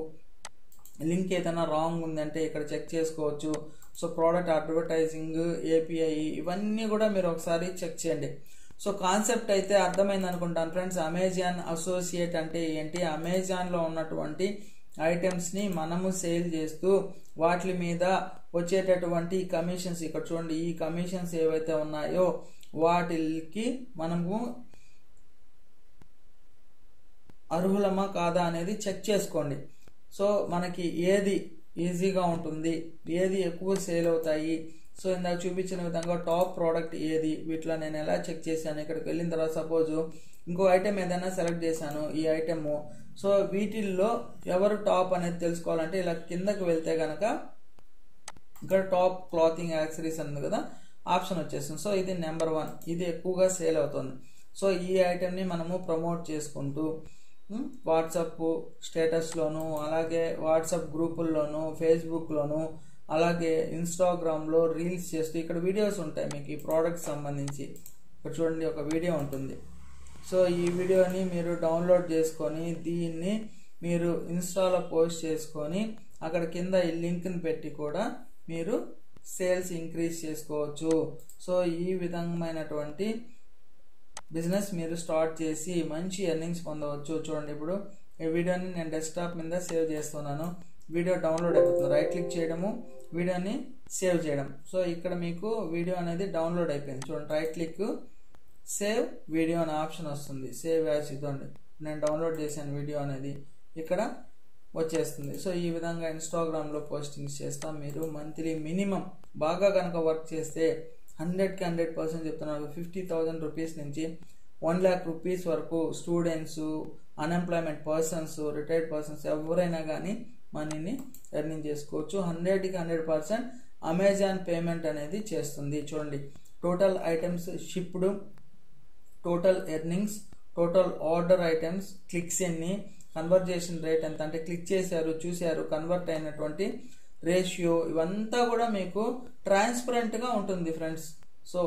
link ఏదైనా రాంగ్ ఉందంటే ఇక్కడ చెక్ చేసుకోవచ్చు. సో ప్రోడక్ట్ అడ్వర్టైజింగ్, ఏపీఐ ఇవన్నీ కూడా మీరు ఒకసారి చెక్ చేయండి. సో కాన్సెప్ట్ అయితే అర్థమైంది అనుకుంటాను ఫ్రెండ్స్. అమెజాన్ అసోసియేట్ అంటే ఏంటి, అమెజాన్లో ఉన్నటువంటి ఐటమ్స్ని మనము సేల్ చేస్తూ వాటి మీద వచ్చేటటువంటి కమిషన్స్ ఇక్కడ చూడండి, ఈ కమిషన్స్ ఏవైతే ఉన్నాయో వాటికి మనము అర్హులమా కాదా అనేది చెక్ చేసుకోండి. సో మనకి ఏది ఈజీగా ఉంటుంది, ఏది ఎక్కువ సేల్ అవుతాయి, సో ఇందాక చూపించిన విధంగా టాప్ ప్రోడక్ట్ ఏది, వీటిలో నేను ఎలా చెక్ చేశాను. ఇక్కడికి వెళ్ళిన తర్వాత సపోజ్ ఇంకో ఐటెం ఏదైనా సెలెక్ట్ చేశాను ఈ ఐటెము, సో వీటిల్లో ఎవరు టాప్ అనేది తెలుసుకోవాలంటే ఇలా కిందకి వెళ్తే కనుక ఇక్కడ టాప్ క్లాతింగ్ యాక్సరీస్ ఉంది కదా ఆప్షన్ వచ్చేస్తుంది. సో ఇది నెంబర్ 1, ఇది ఎక్కువగా సేల్ అవుతుంది. సో ఈ ఐటెంని మనము ప్రమోట్ చేసుకుంటూ వాట్సాప్ స్టేటస్లోను, అలాగే వాట్సాప్ గ్రూపుల్లోను, ఫేస్బుక్లోను, అలాగే ఇన్స్టాగ్రామ్లో రీల్స్ చేస్తూ ఇక్కడ వీడియోస్ ఉంటాయి మీకు ఈ ప్రోడక్ట్ సంబంధించి. ఇక్కడ చూడండి ఒక వీడియో ఉంటుంది. సో ఈ వీడియోని మీరు డౌన్లోడ్ చేసుకొని దీన్ని మీరు ఇన్స్టాలో పోస్ట్ చేసుకొని అక్కడ కింద ఈ లింక్ని పెట్టి కూడా మీరు సేల్స్ ఇంక్రీజ్ చేసుకోవచ్చు. సో ఈ విధమైనటువంటి బిజినెస్ మీరు స్టార్ట్ చేసి మంచి ఎర్నింగ్స్ పొందవచ్చు. చూడండి ఇప్పుడు ఈ వీడియోని నేను డెస్క్టాప్ మీద సేవ్ చేస్తున్నాను. వీడియో డౌన్లోడ్ అయిపోతుంది, రైట్ క్లిక్ చేయడము, వీడియోని సేవ్ చేయడం. సో ఇక్కడ మీకు వీడియో అనేది డౌన్లోడ్ అయిపోయింది. చూడండి రైట్ క్లిక్, సేవ్ వీడియో అనే ఆప్షన్ వస్తుంది. సేవ్ యాజ్ ఇదండి, నేను డౌన్లోడ్ చేశాను వీడియో అనేది ఇక్కడ వచ్చేస్తుంది. సో ఈ విధంగా ఇన్స్టాగ్రామ్లో పోస్టింగ్స్ చేస్తాం. మీరు మంత్లీ మినిమం బాగా కనుక వర్క్ చేస్తే 100కి 100% చెప్తున్నారు, 50,000 రూపీస్ నుంచి 1 lakh రూపీస్ వరకు students, unemployment persons, retired persons ఎవరైనా కానీ మనీని ఎర్నింగ్ చేసుకోవచ్చు. 100కి 100% అమెజాన్ పేమెంట్ అనేది చేస్తుంది. చూడండి total items shipped, total earnings, total order items, clicks ఎన్ని, కన్వర్జేషన్ రేట్ ఎంత అంటే క్లిక్ చేశారు, చూశారు, కన్వర్ట్ అయినటువంటి రేషియో, ఇవంతా కూడా మీకు ట్రాన్స్పరెంట్గా ఉంటుంది ఫ్రెండ్స్. సో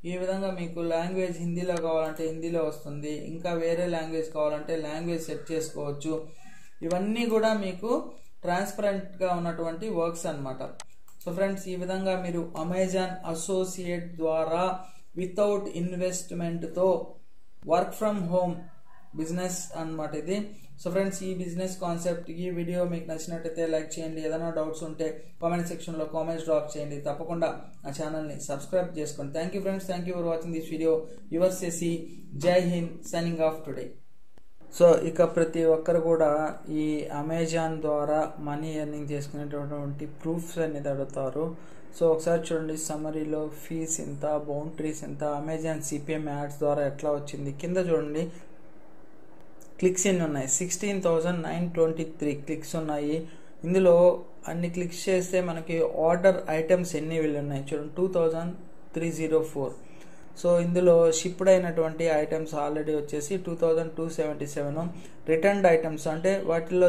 ఈ విధంగా మీకు లాంగ్వేజ్ హిందీలో కావాలంటే హిందీలో వస్తుంది, ఇంకా వేరే లాంగ్వేజ్ కావాలంటే లాంగ్వేజ్ సెట్ చేసుకోవచ్చు. ఇవన్నీ కూడా మీకు ట్రాన్స్పరెంట్గా ఉన్నటువంటి వర్క్స్ అన్నమాట. సో ఫ్రెండ్స్, ఈ విధంగా మీరు అమెజాన్ అసోసియేట్ ద్వారా వితౌట్ ఇన్వెస్ట్మెంట్తో వర్క్ ఫ్రమ్ హోమ్ బిజినెస్ అన్నమాట ఇది. సో ఫ్రెండ్స్, ఈ బిజినెస్ కాన్సెప్ట్, ఈ వీడియో మీకు నచ్చినట్టయితే లైక్ చేయండి. ఏదైనా డౌట్స్ ఉంటే కామెంట్ సెక్షన్లో కామెంట్స్ డ్రాప్ చేయండి. తప్పకుండా నా ఛానల్ని సబ్స్క్రైబ్ చేసుకోండి. Thank you friends, thank you for watching this video. Your Shashi, Jai Hind, signing off today. So ఇక ప్రతి ఒక్కరు కూడా ఈ అమెజాన్ ద్వారా మనీ ఎర్నింగ్ చేసుకునేటటువంటి ప్రూఫ్స్ అనేది అడుగుతారు. సో ఒకసారి చూడండి, సమరీలో ఫీస్ ఎంత, బౌండరీస్ ఎంత, అమెజాన్ సిపిఎం యాడ్స్ ద్వారా ఎట్లా వచ్చింది. కింద చూడండి క్లిక్స్ ఎన్ని ఉన్నాయి, 16,923 క్లిక్స్ ఉన్నాయి. ఇందులో అన్ని క్లిక్స్ చేస్తే మనకి ఆర్డర్ ఐటమ్స్ ఎన్ని ఉన్నాయి చూడండి, 2,304. సో ఇందులో షిప్డ్ అయినటువంటి ఐటమ్స్ ఆల్రెడీ వచ్చేసి 2,277. రిటర్న్డ్ ఐటమ్స్ అంటే వాటిలో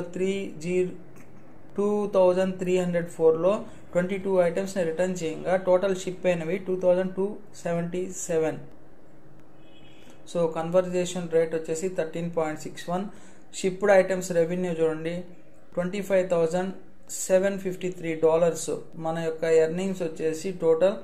2,304లో 22 ఐటమ్స్ని రిటర్న్ చేయంగా టోటల్ షిప్ అయినవి 2,277. సో కన్వర్జేషన్ రేట్ వచ్చేసి 13.61. షిప్డ్ ఐటమ్స్ రెవెన్యూ చూడండి, $25,753. మన యొక్క ఎర్నింగ్స్ వచ్చేసి టోటల్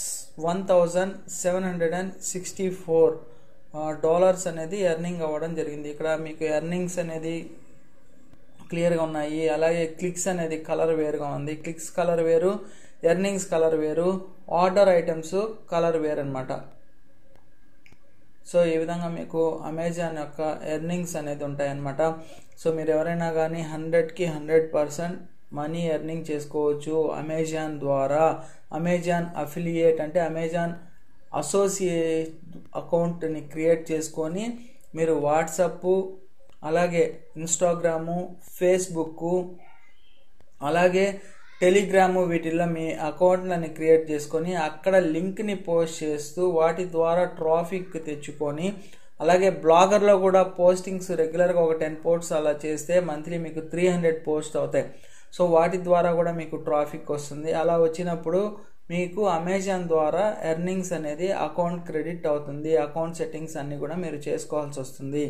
$1,764 అనేది ఎర్నింగ్ అవ్వడం జరిగింది. ఇక్కడ మీకు ఎర్నింగ్స్ అనేది క్లియర్గా ఉన్నాయి. అలాగే క్లిక్స్ అనేది కలర్ వేరుగా ఉంది. క్లిక్స్ కలర్ వేరు, ఎర్నింగ్స్ కలర్ వేరు, ఆర్డర్ ఐటమ్స్ కలర్ వేరు అనమాట. సో ఈ విధంగా మీకు అమెజాన్ యొక్క ఎర్నింగ్స్ అనేది ఉంటాయన్నమాట. సో మీరు ఎవరైనా కానీ 100కి 100% మనీ ఎర్నింగ్ చేసుకోవచ్చు అమెజాన్ ద్వారా. అమెజాన్ అఫిలియేట్ అంటే అమెజాన్ అసోసియేట్ అకౌంట్ని క్రియేట్ చేసుకొని మీరు వాట్సాప్, అలాగే ఇన్స్టాగ్రాము, ఫేస్బుక్, అలాగే టెలిగ్రాము వీటిల్లో మీ అకౌంట్లని క్రియేట్ చేసుకొని అక్కడ లింక్ని పోస్ట్ చేస్తూ వాటి ద్వారా ట్రాఫిక్ తెచ్చుకొని, అలాగే బ్లాగర్లో కూడా పోస్టింగ్స్ రెగ్యులర్గా ఒక 10 పోస్ట్స్ అలా చేస్తే మంత్లీ మీకు 300 పోస్ట్ అవుతాయి. సో వాటి ద్వారా కూడా మీకు ట్రాఫిక్ వస్తుంది. అలా వచ్చినప్పుడు మీకు అమెజాన్ ద్వారా ఎర్నింగ్స్ అనేది అకౌంట్ క్రెడిట్ అవుతుంది. అకౌంట్ సెట్టింగ్స్ అన్నీ కూడా మీరు చేసుకోవాల్సి వస్తుంది.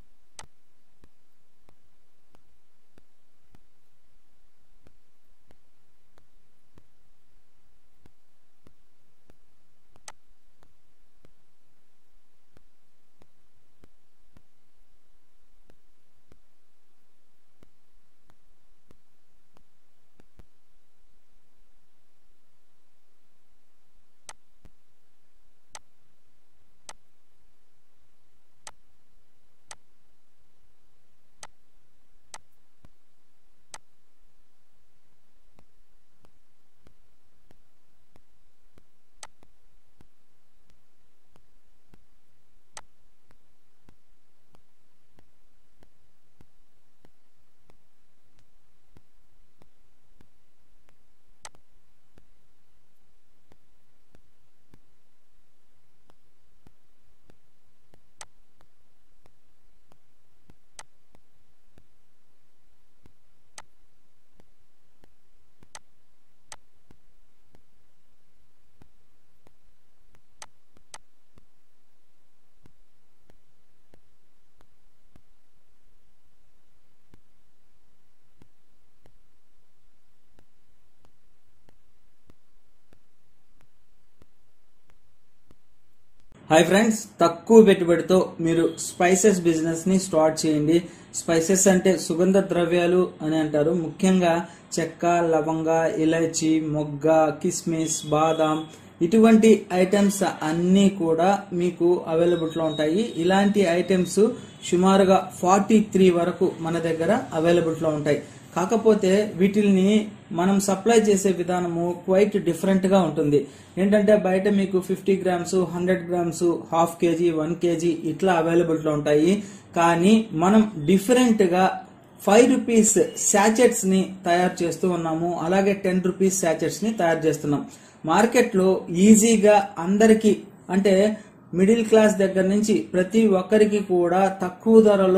హాయ్ ఫ్రెండ్స్, తక్కువ పెట్టుబడితో మీరు స్పైసెస్ బిజినెస్ ని స్టార్ట్ చేయండి. స్పైసెస్ అంటే సుగంధ ద్రవ్యాలు అని అంటారు. ముఖ్యంగా చెక్క, లవంగ, ఇలాచి, మొగ్గ, కిస్మిస్, బాదాం ఇటువంటి ఐటమ్స్ అన్నీ కూడా మీకు అవైలబుల్లో ఉంటాయి. ఇలాంటి ఐటమ్స్ సుమారుగా 43 వరకు మన దగ్గర అవైలబుల్లో ఉంటాయి. కాకపోతే వీటిని మనం సప్లై చేసే విధానము క్వైట్ డిఫరెంట్ గా ఉంటుంది. ఏంటంటే బయట మీకు 50 grams, 100 grams, half KG, 1 KG ఇట్లా అవైలబుల్ లో ఉంటాయి. కానీ మనం డిఫరెంట్ గా 5 రూపీస్ శాచెట్స్ ని తయారు చేస్తూ ఉన్నాము. అలాగే 10 రూపీస్ శాచెట్స్ ని తయారు చేస్తున్నాం. మార్కెట్ లో ఈజీగా అందరికి, అంటే మిడిల్ క్లాస్ దగ్గర నుంచి ప్రతి ఒక్కరికి కూడా తక్కువ ధరలో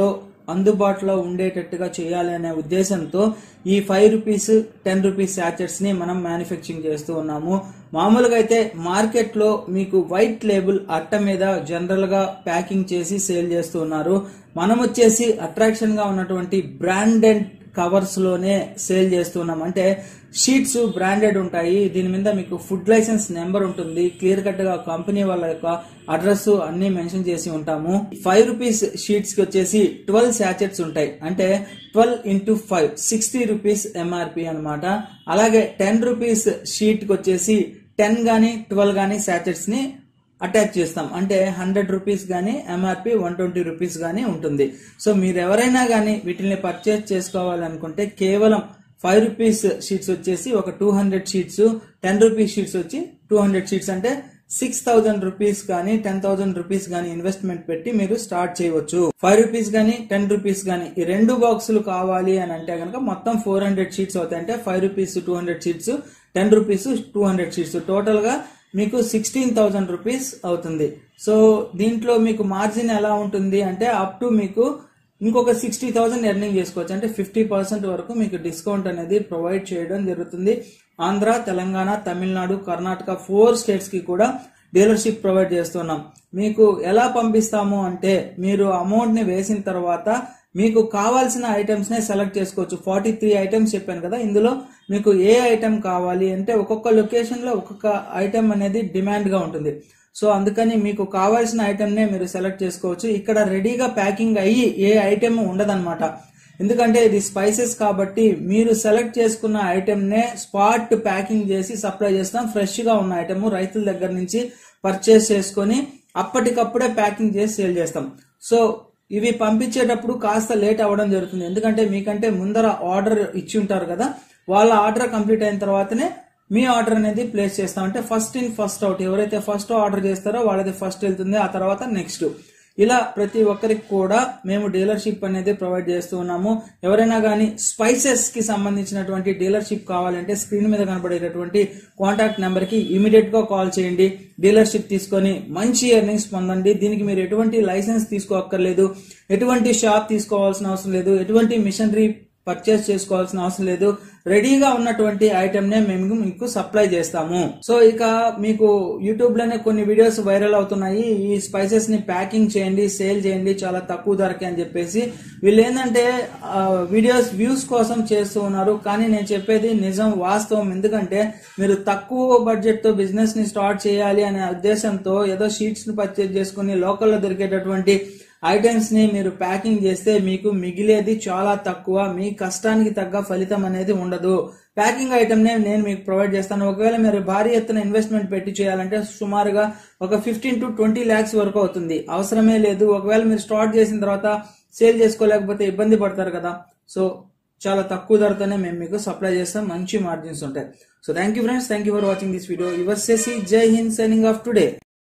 అందుబాటులో ఉండేటట్టుగా చేయాలి అనే ఉద్దేశంతో ఈ 5 రూపీస్ 10 రూపీస్ శాచెట్స్ ని మనం మ్యానుఫ్యాక్చరింగ్ చేస్తూ ఉన్నాము. మామూలుగా అయితే మార్కెట్ లో మీకు వైట్ లేబుల్ అట్ట మీద జనరల్ గా ప్యాకింగ్ చేసి సేల్ చేస్తూ ఉన్నారు. మనం వచ్చేసి అట్రాక్షన్ గా ఉన్నటువంటి బ్రాండెడ్ కవర్స్ లోనే సేల్ చేస్తున్నాం. అంటే షీట్స్ బ్రాండెడ్ ఉంటాయి. దీని మీద మీకు ఫుడ్ లైసెన్స్ నెంబర్ ఉంటుంది. క్లియర్ కట్ గా కంపెనీ వాళ్ళ యొక్క అడ్రస్ అన్ని మెన్షన్ చేసి ఉంటాము. 5 రూపీస్ షీట్స్ కి వచ్చేసి 12 శాచెట్స్ ఉంటాయి. అంటే 12 into 5 60 రూపీస్ ఎంఆర్పి అనమాట. అలాగే 10 రూపీస్ షీట్ కి వచ్చేసి 10 గానీ 12 గానీ శాచెట్స్ ని అటాచ్ చేస్తాం. అంటే 100 రూపీస్ గానీ ఎంఆర్పి 120 రూపీస్ గానీ ఉంటుంది. సో మీరు ఎవరైనా గానీ వీటిని పర్చేజ్ చేసుకోవాలనుకుంటే కేవలం 5 రూపీస్ షీట్స్ వచ్చేసి ఒక 200 షీట్స్, 10 రూపీస్ షీట్స్ వచ్చి 200 షీట్స్, అంటే 6000 రూపీస్ కానీ 10,000 రూపీస్ కానీ ఇన్వెస్ట్మెంట్ పెట్టి మీరు స్టార్ట్ చేయవచ్చు. 5 రూపీస్ గానీ 10 రూపీస్ గానీ ఈ 2 బాక్సులు కావాలి అని అంటే కనుక మొత్తం 400 షీట్స్ అవుతాయి. అంటే 5 rupees 200 sheets, 10 rupees 200 sheets, total గా మీకు 16,000 రూపీస్ అవుతుంది. సో దీంట్లో మీకు మార్జిన్ ఎలా ఉంటుంది అంటే అప్ టు మీకు ఇంకొక 60,000 ఎర్నింగ్ చేసుకోవచ్చు. అంటే 50% వరకు మీకు డిస్కౌంట్ అనేది ప్రొవైడ్ చేయడం జరుగుతుంది. ఆంధ్ర, తెలంగాణ, తమిళనాడు, కర్ణాటక 4 స్టేట్స్ కి కూడా డీలర్షిప్ ప్రొవైడ్ చేస్తున్నాం. మీకు ఎలా పంపిస్తాము అంటే మీరు అమౌంట్ ని వేసిన తర్వాత మీకు కావాల్సిన ఐటమ్స్ నే సెలెక్ట్ చేసుకోవచ్చు. 43 ఐటమ్స్ చెప్పాను కదా, ఇందులో మీకు ఏ ఐటమ్ కావాలి అంటే ఒక్కొక్క లొకేషన్ లో ఒక్కొక్క ఐటమ్ అనేది డిమాండ్ గా ఉంటుంది. సో అందుకని మీకు కావాల్సిన ఐటమ్ నే మీరు సెలెక్ట్ చేసుకోవచ్చు. ఇక్కడ రెడీగా ప్యాకింగ్ అయ్యి ఏ ఐటమ్ ఉండదన్నమాట. ఎందుకంటే ఇది స్పైసెస్ కాబట్టి మీరు సెలెక్ట్ చేసుకున్న ఐటమ్ నే స్పాట్ ప్యాకింగ్ చేసి సప్లై చేస్తాం. ఫ్రెష్ గా ఉన్న ఐటమ్ రైతుల దగ్గర నుంచి పర్చేస్ చేసుకొని అప్పటికప్పుడే ప్యాకింగ్ చేసి సేల్ చేస్తాం. సో ఇవి పంపించేటప్పుడు కాస్త లేట్ అవ్వడం జరుగుతుంది. ఎందుకంటే మీకంటే ముందర ఆర్డర్ ఇచ్చి ఉంటారు కదా, వాళ్ళ ఆర్డర్ కంప్లీట్ అయిన తర్వాతనే మీ ఆర్డర్ అనేది ప్లేస్ చేస్తాం. అంటే ఫస్ట్ ఇన్ ఫస్ట్ అవుట్, ఎవరైతే ఫస్ట్ ఆర్డర్ చేస్తారో వాళ్ళది ఫస్ట్ వెళ్తుంది, ఆ తర్వాత నెక్స్ట్. ఇలా ప్రతి ఒక్కరికి కూడా మేము డీలర్షిప్ అనేది ప్రొవైడ్ చేస్తూ ఉన్నాము. ఎవరైనా కానీ స్పైసెస్ కి సంబంధించినటువంటి డీలర్షిప్ కావాలంటే స్క్రీన్ మీద కనబడేటటువంటి కాంటాక్ట్ నెంబర్ కి ఇమీడియట్ గా కాల్ చేయండి. డీలర్షిప్ తీసుకొని మంచి ఎర్నింగ్స్ పొందండి. దీనికి మీరు ఎటువంటి లైసెన్స్ తీసుకోక్కర్లేదు, ఎటువంటి షాప్ తీసుకోవాల్సిన అవసరం లేదు, ఎటువంటి మిషనరీ పర్చేస్ చేసుకోవాల్సిన అవసరం లేదు. రెడీగా ఉన్నటువంటి ఐటమ్ నే మేము మీకు సప్లై చేస్తాము. సో ఇక మీకు యూట్యూబ్ లోనే కొన్ని వీడియోస్ వైరల్ అవుతున్నాయి. ఈ స్పైసెస్ ని ప్యాకింగ్ చేయండి, సేల్ చేయండి చాలా తక్కువ ధరకే అని చెప్పేసి. వీళ్ళు ఏంటంటే వీడియోస్ వ్యూస్ కోసం చేస్తూ ఉన్నారు. కానీ నేను చెప్పేది నిజం, వాస్తవం. ఎందుకంటే మీరు తక్కువ బడ్జెట్ తో బిజినెస్ ని స్టార్ట్ చేయాలి అనే ఉద్దేశంతో ఏదో షీట్స్ ని పర్చేజ్ చేసుకుని లోకల్లో దొరికేటటువంటి ఐటమ్స్ ని మీరు ప్యాకింగ్ చేస్తే మీకు మిగిలేది చాలా తక్కువ. మీ కష్టానికి తగ్గ ఫలితం అనేది ఉండదు. ప్యాకింగ్ ఐటమ్ నే నేను మీకు ప్రొవైడ్ చేస్తాను. ఒకవేళ మీరు భారీ ఎత్తున ఇన్వెస్ట్మెంట్ పెట్టి చేయాలంటే సుమారుగా ఒక 15 to 20 lakhs వరకు అవుతుంది. అవసరమే లేదు. ఒకవేళ మీరు స్టార్ట్ చేసిన తర్వాత సేల్ చేసుకోలేకపోతే ఇబ్బంది పడతారు కదా. సో చాలా తక్కువ ధరతోనే మేము మీకు సప్లై చేస్తాం. మంచి మార్జిన్స్ ఉంటాయి. So thank you friends, thank you for watching this video. Your Shashi, Jai Hind, signing off today.